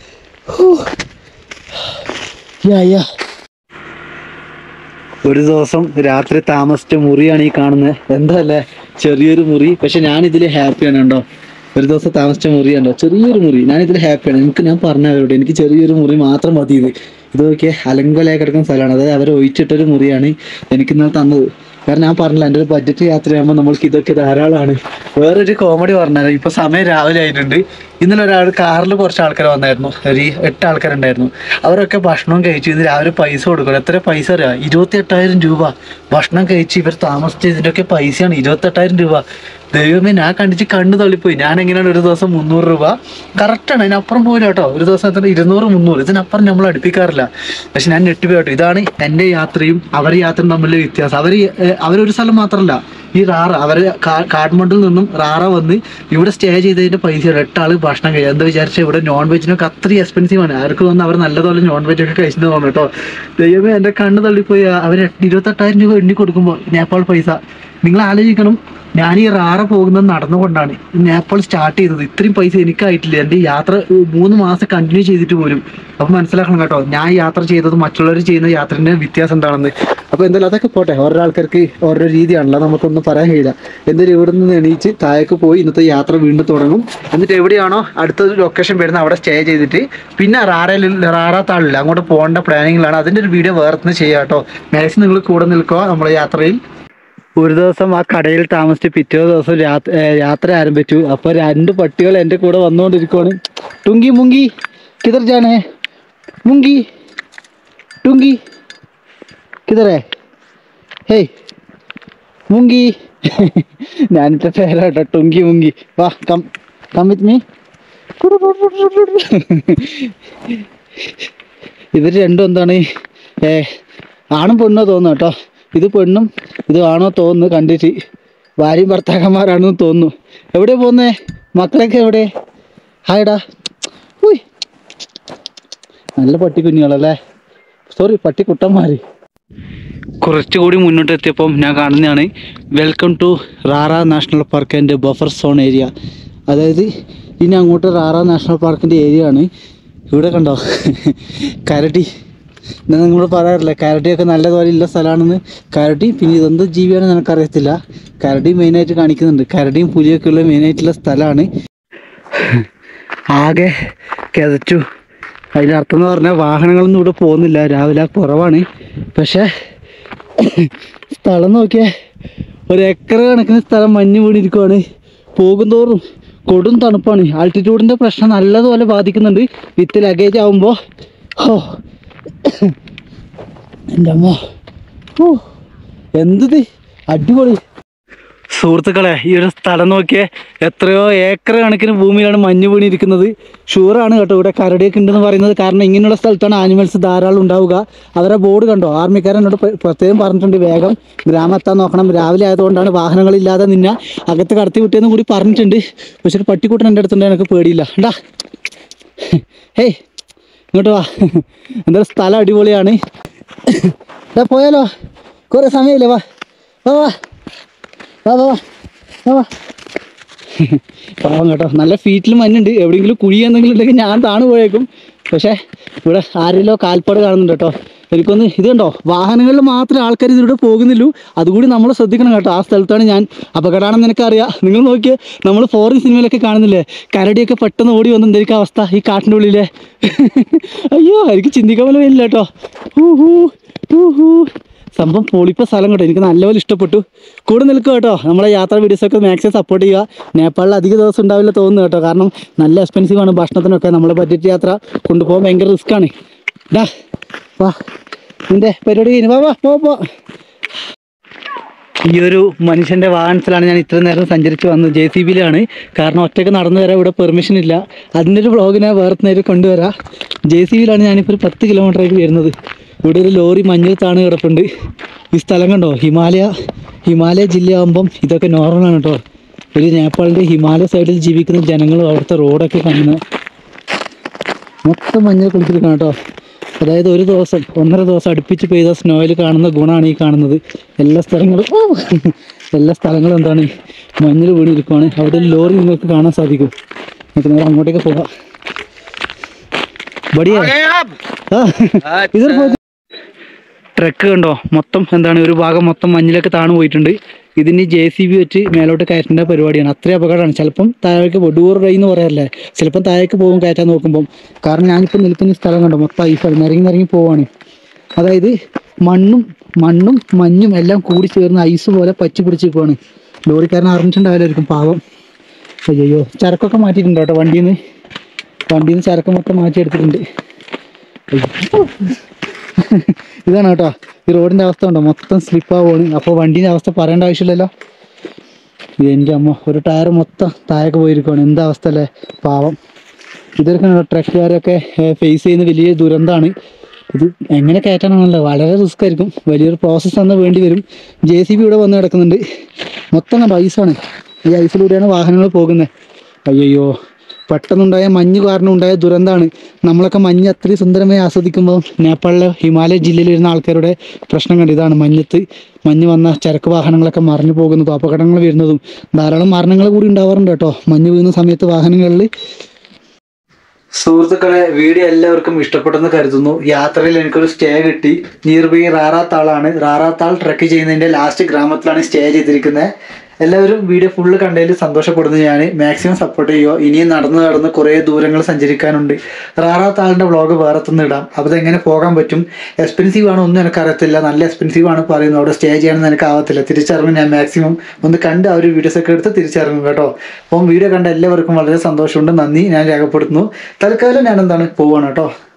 ഒരു ദിവസം രാത്രി താമസിച്ച മുറിയാണ് ഈ കാണുന്നത്. എന്താല്ലേ ചെറിയൊരു മുറി, പക്ഷെ ഞാനിതിൽ ഹാപ്പിയാണ് കേട്ടോ. ഒരു ദിവസം താമസിച്ച മുറിയാണോ, ചെറിയൊരു മുറി, ഞാനിതിൽ ഹാപ്പിയാണ്. ഞാൻ പറഞ്ഞവരോട് എനിക്ക് ചെറിയൊരു മുറി മാത്രം മതി. ഇത് നോക്കിയേ അലങ്കോലമായി കിടക്കുന്ന സ്ഥലമാണ്. അതായത് അവർ ഒഴിച്ചിട്ടൊരു മുറിയാണ് എനിക്കിന്നലെ തന്നത്. കാരണം ഞാൻ പറഞ്ഞില്ല, എൻ്റെ ഒരു ബഡ്ജറ്റ് യാത്രയാകുമ്പോൾ നമ്മൾക്ക് ഇതൊക്കെ ധാരാളമാണ്. വേറൊരു കോമഡി പറഞ്ഞാൽ ഇപ്പോൾ സമയം രാവിലെ ആയിട്ടുണ്ട്. ഇന്നലെ ഒരാൾ കാറിൽ കുറച്ച് ആൾക്കാർ വന്നായിരുന്നു, ഒരു 8 ആൾക്കാരുണ്ടായിരുന്നു. അവരൊക്കെ ഭക്ഷണം കഴിച്ചു. ഇന്ന് രാവിലെ പൈസ കൊടുക്കണം. എത്ര പൈസ അറിയാം? 28,000 രൂപ ഭക്ഷണം കഴിച്ച് ഇവർ താമസിച്ചതിൻ്റെയൊക്കെ പൈസയാണ് 28,000 രൂപ. ദൈവമേ, ഞാൻ കണ്ടിച്ച് കണ്ണ് തള്ളിപ്പോയി. ഞാൻ എങ്ങനെയാണ് ഒരു ദിവസം 300 രൂപ കറക്റ്റാണ്, അതിനപ്പുറം പോയില്ല കേട്ടോ. ഒരു ദിവസം എത്ര 200, 300 ഇതിനപ്പുറം നമ്മൾ അടുപ്പിക്കാറില്ല. പക്ഷെ ഞാൻ ഞെട്ടിപ്പോയി കേട്ടോ. ഇതാണ് എൻ്റെ യാത്രയും അവരുടെ യാത്രയും തമ്മിലുള്ള വ്യത്യാസം. അവരൊരു സ്ഥലം മാത്രമല്ല, ഈ റാറ അവർ കാഠ്മണ്ഡുവിൽ നിന്നും റാറ വന്ന് ഇവിടെ സ്റ്റേ ചെയ്തതിൻ്റെ പൈസ 8 ആൾ ഭക്ഷണം കഴിയും. എന്താ വിചാരിച്ചാൽ ഇവിടെ നോൺ വെജിനൊക്കെ അത്രയും എക്സ്പെൻസീവ് ആണ്. അവർക്ക് തോന്നുന്നു അവർ നല്ലതുപോലെ നോൺ വെജൊക്കെ കഴിച്ചിട്ട് തോന്നുന്നു കേട്ടോ. ദൈവമേ, എൻ്റെ കണ്ണ് തള്ളിപ്പോയി. അവർ 28,000 രൂപ എണ്ണി കൊടുക്കുമ്പോൾ നേപ്പാൾ പൈസ. നിങ്ങൾ ആലോചിക്കണം, ഞാൻ ഈ റാറ പോകുന്നത് നടന്നുകൊണ്ടാണ് നേപ്പാൾ സ്റ്റാർട്ട് ചെയ്തത്. ഇത്രയും പൈസ എനിക്കായിട്ടില്ല. എൻ്റെ യാത്ര 3 മാസം കണ്ടിന്യൂ ചെയ്തിട്ട് പോലും. അപ്പോൾ മനസ്സിലാക്കണം കേട്ടോ, ഞാൻ യാത്ര ചെയ്തത് മറ്റുള്ളവർ ചെയ്യുന്ന യാത്രേൻ്റെ വ്യത്യാസം എന്താണെന്ന്. അപ്പോൾ എന്തായാലും അതൊക്കെ പോട്ടെ, ഓരോ ആൾക്കാർക്ക് ഓരോ രീതിയാണല്ലോ, നമുക്കൊന്നും പറയാൻ കഴിയില്ല. എന്തായാലും ഇവിടെ നിന്ന് എണീച്ച് താഴേക്ക് പോയി ഇന്നത്തെ യാത്ര വീണ്ടും തുടങ്ങും. എന്നിട്ട് എവിടെയാണോ അടുത്തൊരു ലൊക്കേഷൻ വരുന്നത് അവിടെ സ്റ്റേ ചെയ്തിട്ട് പിന്നെ റാറ താളില്ല അങ്ങോട്ട് പോകേണ്ട പ്ലാനിങ്ങിലാണ്. അതിൻ്റെ ഒരു വീഡിയോ വേർന്ന് ചെയ്യാം കേട്ടോ. മാക്സിമം നിങ്ങൾ കൂടെ നിൽക്കുക നമ്മുടെ യാത്രയിൽ. ഒരു ദിവസം ആ കടയിൽ താമസിച്ച് പിറ്റേ ദിവസം യാത്ര ആരംഭിച്ചു. അപ്പോൾ 2 പട്ടികൾ എൻ്റെ കൂടെ വന്നുകൊണ്ടിരിക്കുവാണ്. ടുങ്കി മുങ്കി കിധർ ജാനേ, മുങ്കി ടുങ്കി കിധറേ, ഹേയ് മുങ്കി. ഞാനിത്തെ പേരാട്ടോ, ടുങ്കി മുങ്കി. വാ കം വിത്ത് മീ. ഇവർ രണ്ടും എന്താണ്, ആണും പെണ്ണോ തോന്നുന്നു കേട്ടോ. ഇത് പെണ്ണും ഇത് ആണോ തോന്നുന്നു, കണ്ടിട്ട് ഭാര്യയും ഭർത്താക്കന്മാരാണെന്ന് തോന്നുന്നു. എവിടെ പോകുന്നേ മക്കളൊക്കെ എവിടെ? ഹായടാ. ഉയ് നല്ല പട്ടിക്കുഞ്ഞുങ്ങളല്ലേ, സോറി പട്ടിക്കുട്ടന്മാർ. കുറച്ചുകൂടി മുന്നോട്ടെത്തിയപ്പം ഞാൻ കാണുന്നതാണ് welcome to Rara national park and buffer zone area. അതായത് ഇനി അങ്ങോട്ട് റാറ നാഷണൽ പാർക്കിൻ്റെ ഏരിയ ആണ്. ഇവിടെ കണ്ടോ കരടി. ഞാൻ നിങ്ങളോട് പറയാറില്ല കരടിയൊക്കെ നല്ലതുപോലെ ഉള്ള സ്ഥലമാണെന്ന്. കരടി പിന്നെ ഇതെന്ത് ജീവിയാണെന്ന് എനിക്കറിയത്തില്ല. കരടി മെയിനായിട്ട് കാണിക്കുന്നുണ്ട്. കരടിയും പുലിയൊക്കെ ഉള്ള മെയിനായിട്ടുള്ള സ്ഥലമാണ്. ആകെ കിതച്ചു. അതിൻ്റെ അർത്ഥം എന്ന് പറഞ്ഞാൽ വാഹനങ്ങളൊന്നും ഇവിടെ പോകുന്നില്ല, രാവിലെ കുറവാണ്. പക്ഷേ സ്ഥലം നോക്കിയാൽ 1 ഏക്കർ കണക്കിന് സ്ഥലം മഞ്ഞ് വീണിരിക്കുവാണ്. പോകുന്തോറും കൊടും തണുപ്പാണ്. ആൾട്ടിറ്റ്യൂഡിൻ്റെ പ്രശ്നം നല്ലതുപോലെ ബാധിക്കുന്നുണ്ട് വിത്ത് ലഗേജ് ആകുമ്പോൾ. എൻ്റെ അമ്മ, എന്ത് അടിപൊളി സുഹൃത്തുക്കളെ. ഈ ഒരു സ്ഥലം നോക്കിയേ, എത്രയോ ഏക്കർ കണക്കിന് ഭൂമിയിലാണ് മഞ്ഞ് വീണിരിക്കുന്നത്. ഷുവറാണ് കേട്ടോ ഇവിടെ കരടിയൊക്കെ ഉണ്ടെന്ന് പറയുന്നത്. കാരണം ഇങ്ങനെയുള്ള സ്ഥലത്താണ് ആനിമൽസ് ധാരാളം ഉണ്ടാവുക. അവരെ ബോർഡ് കണ്ടോ, ആർമിക്കാരനോട് പ്രത്യേകം പറഞ്ഞിട്ടുണ്ട് വേഗം ഗ്രാമം എത്താൻ നോക്കണം, രാവിലെ ആയതുകൊണ്ടാണ് വാഹനങ്ങളില്ലാതെ നിന്നെ അകത്ത് കടത്തി വിട്ടതെന്ന് കൂടി പറഞ്ഞിട്ടുണ്ട്. പക്ഷെ ഒരു പട്ടിക്കൂട്ടൻ എൻ്റെ അടുത്തുണ്ട്, എനിക്ക് പേടിയില്ല. ഉണ്ടാ ഹേയ് ഇങ്ങോട്ട് വാ, എന്തായാലും സ്ഥലം അടിപൊളിയാണ്. പോയാലോ, കുറേ സമയമില്ലേ, വാ വാ വാ വാ വാ വാ വാ. പാവം കേട്ടോ, നല്ല ഫീറ്റിൽ മഞ്ഞുണ്ട്. എവിടെയെങ്കിലും കുഴി എന്തെങ്കിലും ഉണ്ടെങ്കിൽ ഞാൻ താണു പോയേക്കും. പക്ഷേ ഇവിടെ ആരെല്ലോ കാൽപ്പാട് കാണുന്നുണ്ട് കേട്ടോ. എനിക്കൊന്ന് ഇത് കണ്ടോ, വാഹനങ്ങളിൽ മാത്രമേ ആൾക്കാർ ഇതിലൂടെ പോകുന്നുള്ളൂ. അതുകൂടി നമ്മൾ ശ്രദ്ധിക്കണം കേട്ടോ. ആ സ്ഥലത്താണ് ഞാൻ, അപകടമാണെന്ന് എനിക്കറിയാം. നിങ്ങൾ നോക്കിയേ, നമ്മൾ ഫോറിൻ സിനിമയിലൊക്കെ കാണുന്നില്ലേ, കരടിയൊക്കെ പെട്ടെന്ന് ഓടി വന്ന് എന്തായിരിക്കും അവസ്ഥ ഈ കാട്ടിൻ്റെ ഉള്ളിലെ. അയ്യോ, എനിക്ക് ചിന്തിക്കാൻ പോലും ഇല്ല കേട്ടോ. സംഭവം പൊളിപ്പ സ്ഥലം കേട്ടോ, എനിക്ക് നല്ലപോലെ ഇഷ്ടപ്പെട്ടു. കൂടെ നിൽക്കുക കേട്ടോ. നമ്മളെ യാത്രാ വീഡിയോസൊക്കെ മാക്സിമം സപ്പോർട്ട് ചെയ്യുക. നേപ്പാളിൽ അധിക ദിവസം ഉണ്ടാവില്ല തോന്നുന്നു കേട്ടോ, കാരണം നല്ല എക്സ്പെൻസീവ് ആണ് ഭക്ഷണത്തിനൊക്കെ. നമ്മളെ ബഡ്ജറ്റ് യാത്ര കൊണ്ടുപോകാൻ ഭയങ്കര റിസ്ക്കാണ്. ഡാ വാ, നിൻ്റെ പരിപാടി കഴിഞ്ഞു, വാ വാ പോ. ഈ ഒരു മനുഷ്യൻ്റെ വാഹനത്തിലാണ് ഞാൻ ഇത്ര നേരം സഞ്ചരിച്ച് വന്നത്. JCBയിലാണ്. കാരണം ഒറ്റയ്ക്ക് നടന്നു വരാൻ ഇവിടെ പെർമിഷൻ ഇല്ല. അതിൻ്റെ ഒരു വ്ളോഗ് ഞാൻ വേറെ നേരം കൊണ്ടുവരാം. JCBയിലാണ് ഞാനിപ്പോൾ ഒരു 10 കിലോമീറ്ററായിട്ട് വരുന്നത്. ഇവിടെ ഒരു ലോറി മഞ്ഞിൽ താണ് കിടപ്പുണ്ട്. ഈ സ്ഥലം കണ്ടോ, ഹിമാലയ ജില്ലയാകുമ്പം ഇതൊക്കെ നോർമലാണ് കേട്ടോ. ഒരു നേപ്പാളിൻ്റെ ഹിമാലയ സൈഡിൽ ജീവിക്കുന്ന ജനങ്ങളും അവിടുത്തെ റോഡൊക്കെ കാണുന്നത് മൊത്തം മഞ്ഞൾ കുളിച്ചിരിക്കണം കേട്ടോ. അതായത് ഒരു ദിവസം 1.5 ദിവസം അടുപ്പിച്ച് പെയ്ത സ്നോയിൽ കാണുന്ന ഗുണമാണ് ഈ കാണുന്നത്. എല്ലാ സ്ഥലങ്ങളും എന്താണ് മഞ്ഞൾ വീണിരിക്കുവാണ്. അവിടെ ഒരു ലോറി നിങ്ങൾക്ക് കാണാൻ സാധിക്കും. നമുക്ക് നേരെ അങ്ങോട്ടേക്ക് പോകാം. ബടിയാ ഇതൊരു ട്രക്ക് കണ്ടോ, മൊത്തം എന്താണ് ഒരു ഭാഗം മൊത്തം മഞ്ഞിലൊക്കെ താണു പോയിട്ടുണ്ട്. ഇതിന് JCB വെച്ച് മേലോട്ട് കയറ്റേണ്ട പരിപാടിയാണ്. അത്രയും അപകടമാണ്. ചിലപ്പം താഴേക്ക് ഡൂർ റൈ എന്ന് പറയാറില്ലേ, ചിലപ്പം താഴേക്ക് പോകും കയറ്റാൻ നോക്കുമ്പം. കാരണം ഞാനിപ്പോൾ നിൽക്കുന്ന സ്ഥലം കണ്ടോ, മൊത്തം ഐസാണ്, നിറങ്ങി പോവാണ്. അതായത് മണ്ണും മഞ്ഞും എല്ലാം കൂടി ചേർന്ന് ഐസ് പോലെ പറ്റി പിടിച്ചിരിക്കുവാണ്. ലോറിക്കാരൻ അറിഞ്ഞിട്ടുണ്ടാവില്ലായിരിക്കും പാവം. അയ്യോ, ചരക്കൊക്കെ മാറ്റിയിട്ടുണ്ട് കേട്ടോ. വണ്ടിയിൽ നിന്ന് ചരക്ക് മൊത്തം മാറ്റിയെടുത്തിട്ടുണ്ട്. ഇതാണ് കേട്ടോ ഈ റോഡിൻ്റെ അവസ്ഥ ഉണ്ടോ, മൊത്തം സ്ലിപ്പാവുകയാണ്. അപ്പോൾ വണ്ടീൻ്റെ അവസ്ഥ പറയേണ്ട ആവശ്യമില്ലല്ലോ. എൻ്റെ അമ്മ, ഒരു ടയർ മൊത്തം താഴേക്ക് പോയിരിക്കുകയാണ്. എന്താ അവസ്ഥ അല്ലേ, പാവം. ഇതൊക്കെ ട്രക്കുകാരൊക്കെ ഫേസ് ചെയ്യുന്ന വലിയ ദുരന്തമാണ്. ഇത് എങ്ങനെ കയറ്റാനാണല്ലോ, വളരെ റിസ്ക് ആയിരിക്കും. വലിയൊരു പ്രോസസ്സ് തന്നെ വേണ്ടി വരും. JCB ഇവിടെ വന്ന് കിടക്കുന്നുണ്ട്. മൊത്തം കണ്ടോ ഐസാണ്. ഈ ഐസിലൂടെയാണ് വാഹനങ്ങൾ പോകുന്നത്. അയ്യോ, പെട്ടെന്നുണ്ടായ മഞ്ഞ് കാരണം ഉണ്ടായ ദുരന്തമാണ്. നമ്മളൊക്കെ മഞ്ഞ് അത്രയും സുന്ദരമായി ആസ്വദിക്കുമ്പോൾ നേപ്പാളിലെ ഹിമാലയ ജില്ലയിൽ വരുന്ന ആൾക്കാരുടെ പ്രശ്നം കണ്ട് ഇതാണ്. മഞ്ഞ് വന്ന ചരക്ക് വാഹനങ്ങളൊക്കെ മറിഞ്ഞു പോകുന്നതും അപകടങ്ങൾ വരുന്നതും ധാരാളം മരണങ്ങൾ കൂടി ഉണ്ടാവാറുണ്ട് കേട്ടോ മഞ്ഞ് വീഴുന്ന സമയത്ത് വാഹനങ്ങളിൽ. സുഹൃത്തുക്കളെ, വീഡിയോ എല്ലാവർക്കും ഇഷ്ടപ്പെട്ടെന്ന് കരുതുന്നു. യാത്രയിൽ എനിക്കൊരു സ്റ്റേ കിട്ടി. നിയർ ബൈ റാറാത്താളാണ്. റാറാത്താൾ ട്രക്ക് ചെയ്യുന്നതിൻ്റെ ലാസ്റ്റ് ഗ്രാമത്തിലാണ് സ്റ്റേ ചെയ്തിരിക്കുന്നത്. എല്ലാവരും വീഡിയോ ഫുള്ള് കണ്ടതിൽ സന്തോഷപ്പെടുന്നു. ഞാൻ മാക്സിമം സപ്പോർട്ട് ചെയ്യുക. ഇനിയും നടന്ന് കുറേ ദൂരങ്ങൾ സഞ്ചരിക്കാനുണ്ട്. റാറാത്താളിൻ്റെ വ്ളോഗ് വേറെ തന്നെ ഇടാം. അപ്പോൾ അതെങ്ങനെ പോകാൻ പറ്റും, എക്സ്പെൻസീവ് ആണോ ഒന്നും എനിക്കറിയത്തില്ല. നല്ല എക്സ്പെൻസീവ് ആണ് പറയുന്നത്. അവിടെ സ്റ്റേ ചെയ്യാനൊന്നും എനിക്കാവത്തില്ല. തിരിച്ചിറങ്ങും. ഞാൻ മാക്സിമം ഒന്ന് കണ്ട് ആ ഒരു വീഡിയോസൊക്കെ എടുത്ത് തിരിച്ചിറങ്ങും കേട്ടോ. അപ്പം വീഡിയോ കണ്ട എല്ലാവർക്കും വളരെ സന്തോഷമുണ്ട്. നന്ദി ഞാൻ രേഖപ്പെടുത്തുന്നു. തൽക്കാലം ഞാൻ പോവാണ് കേട്ടോ.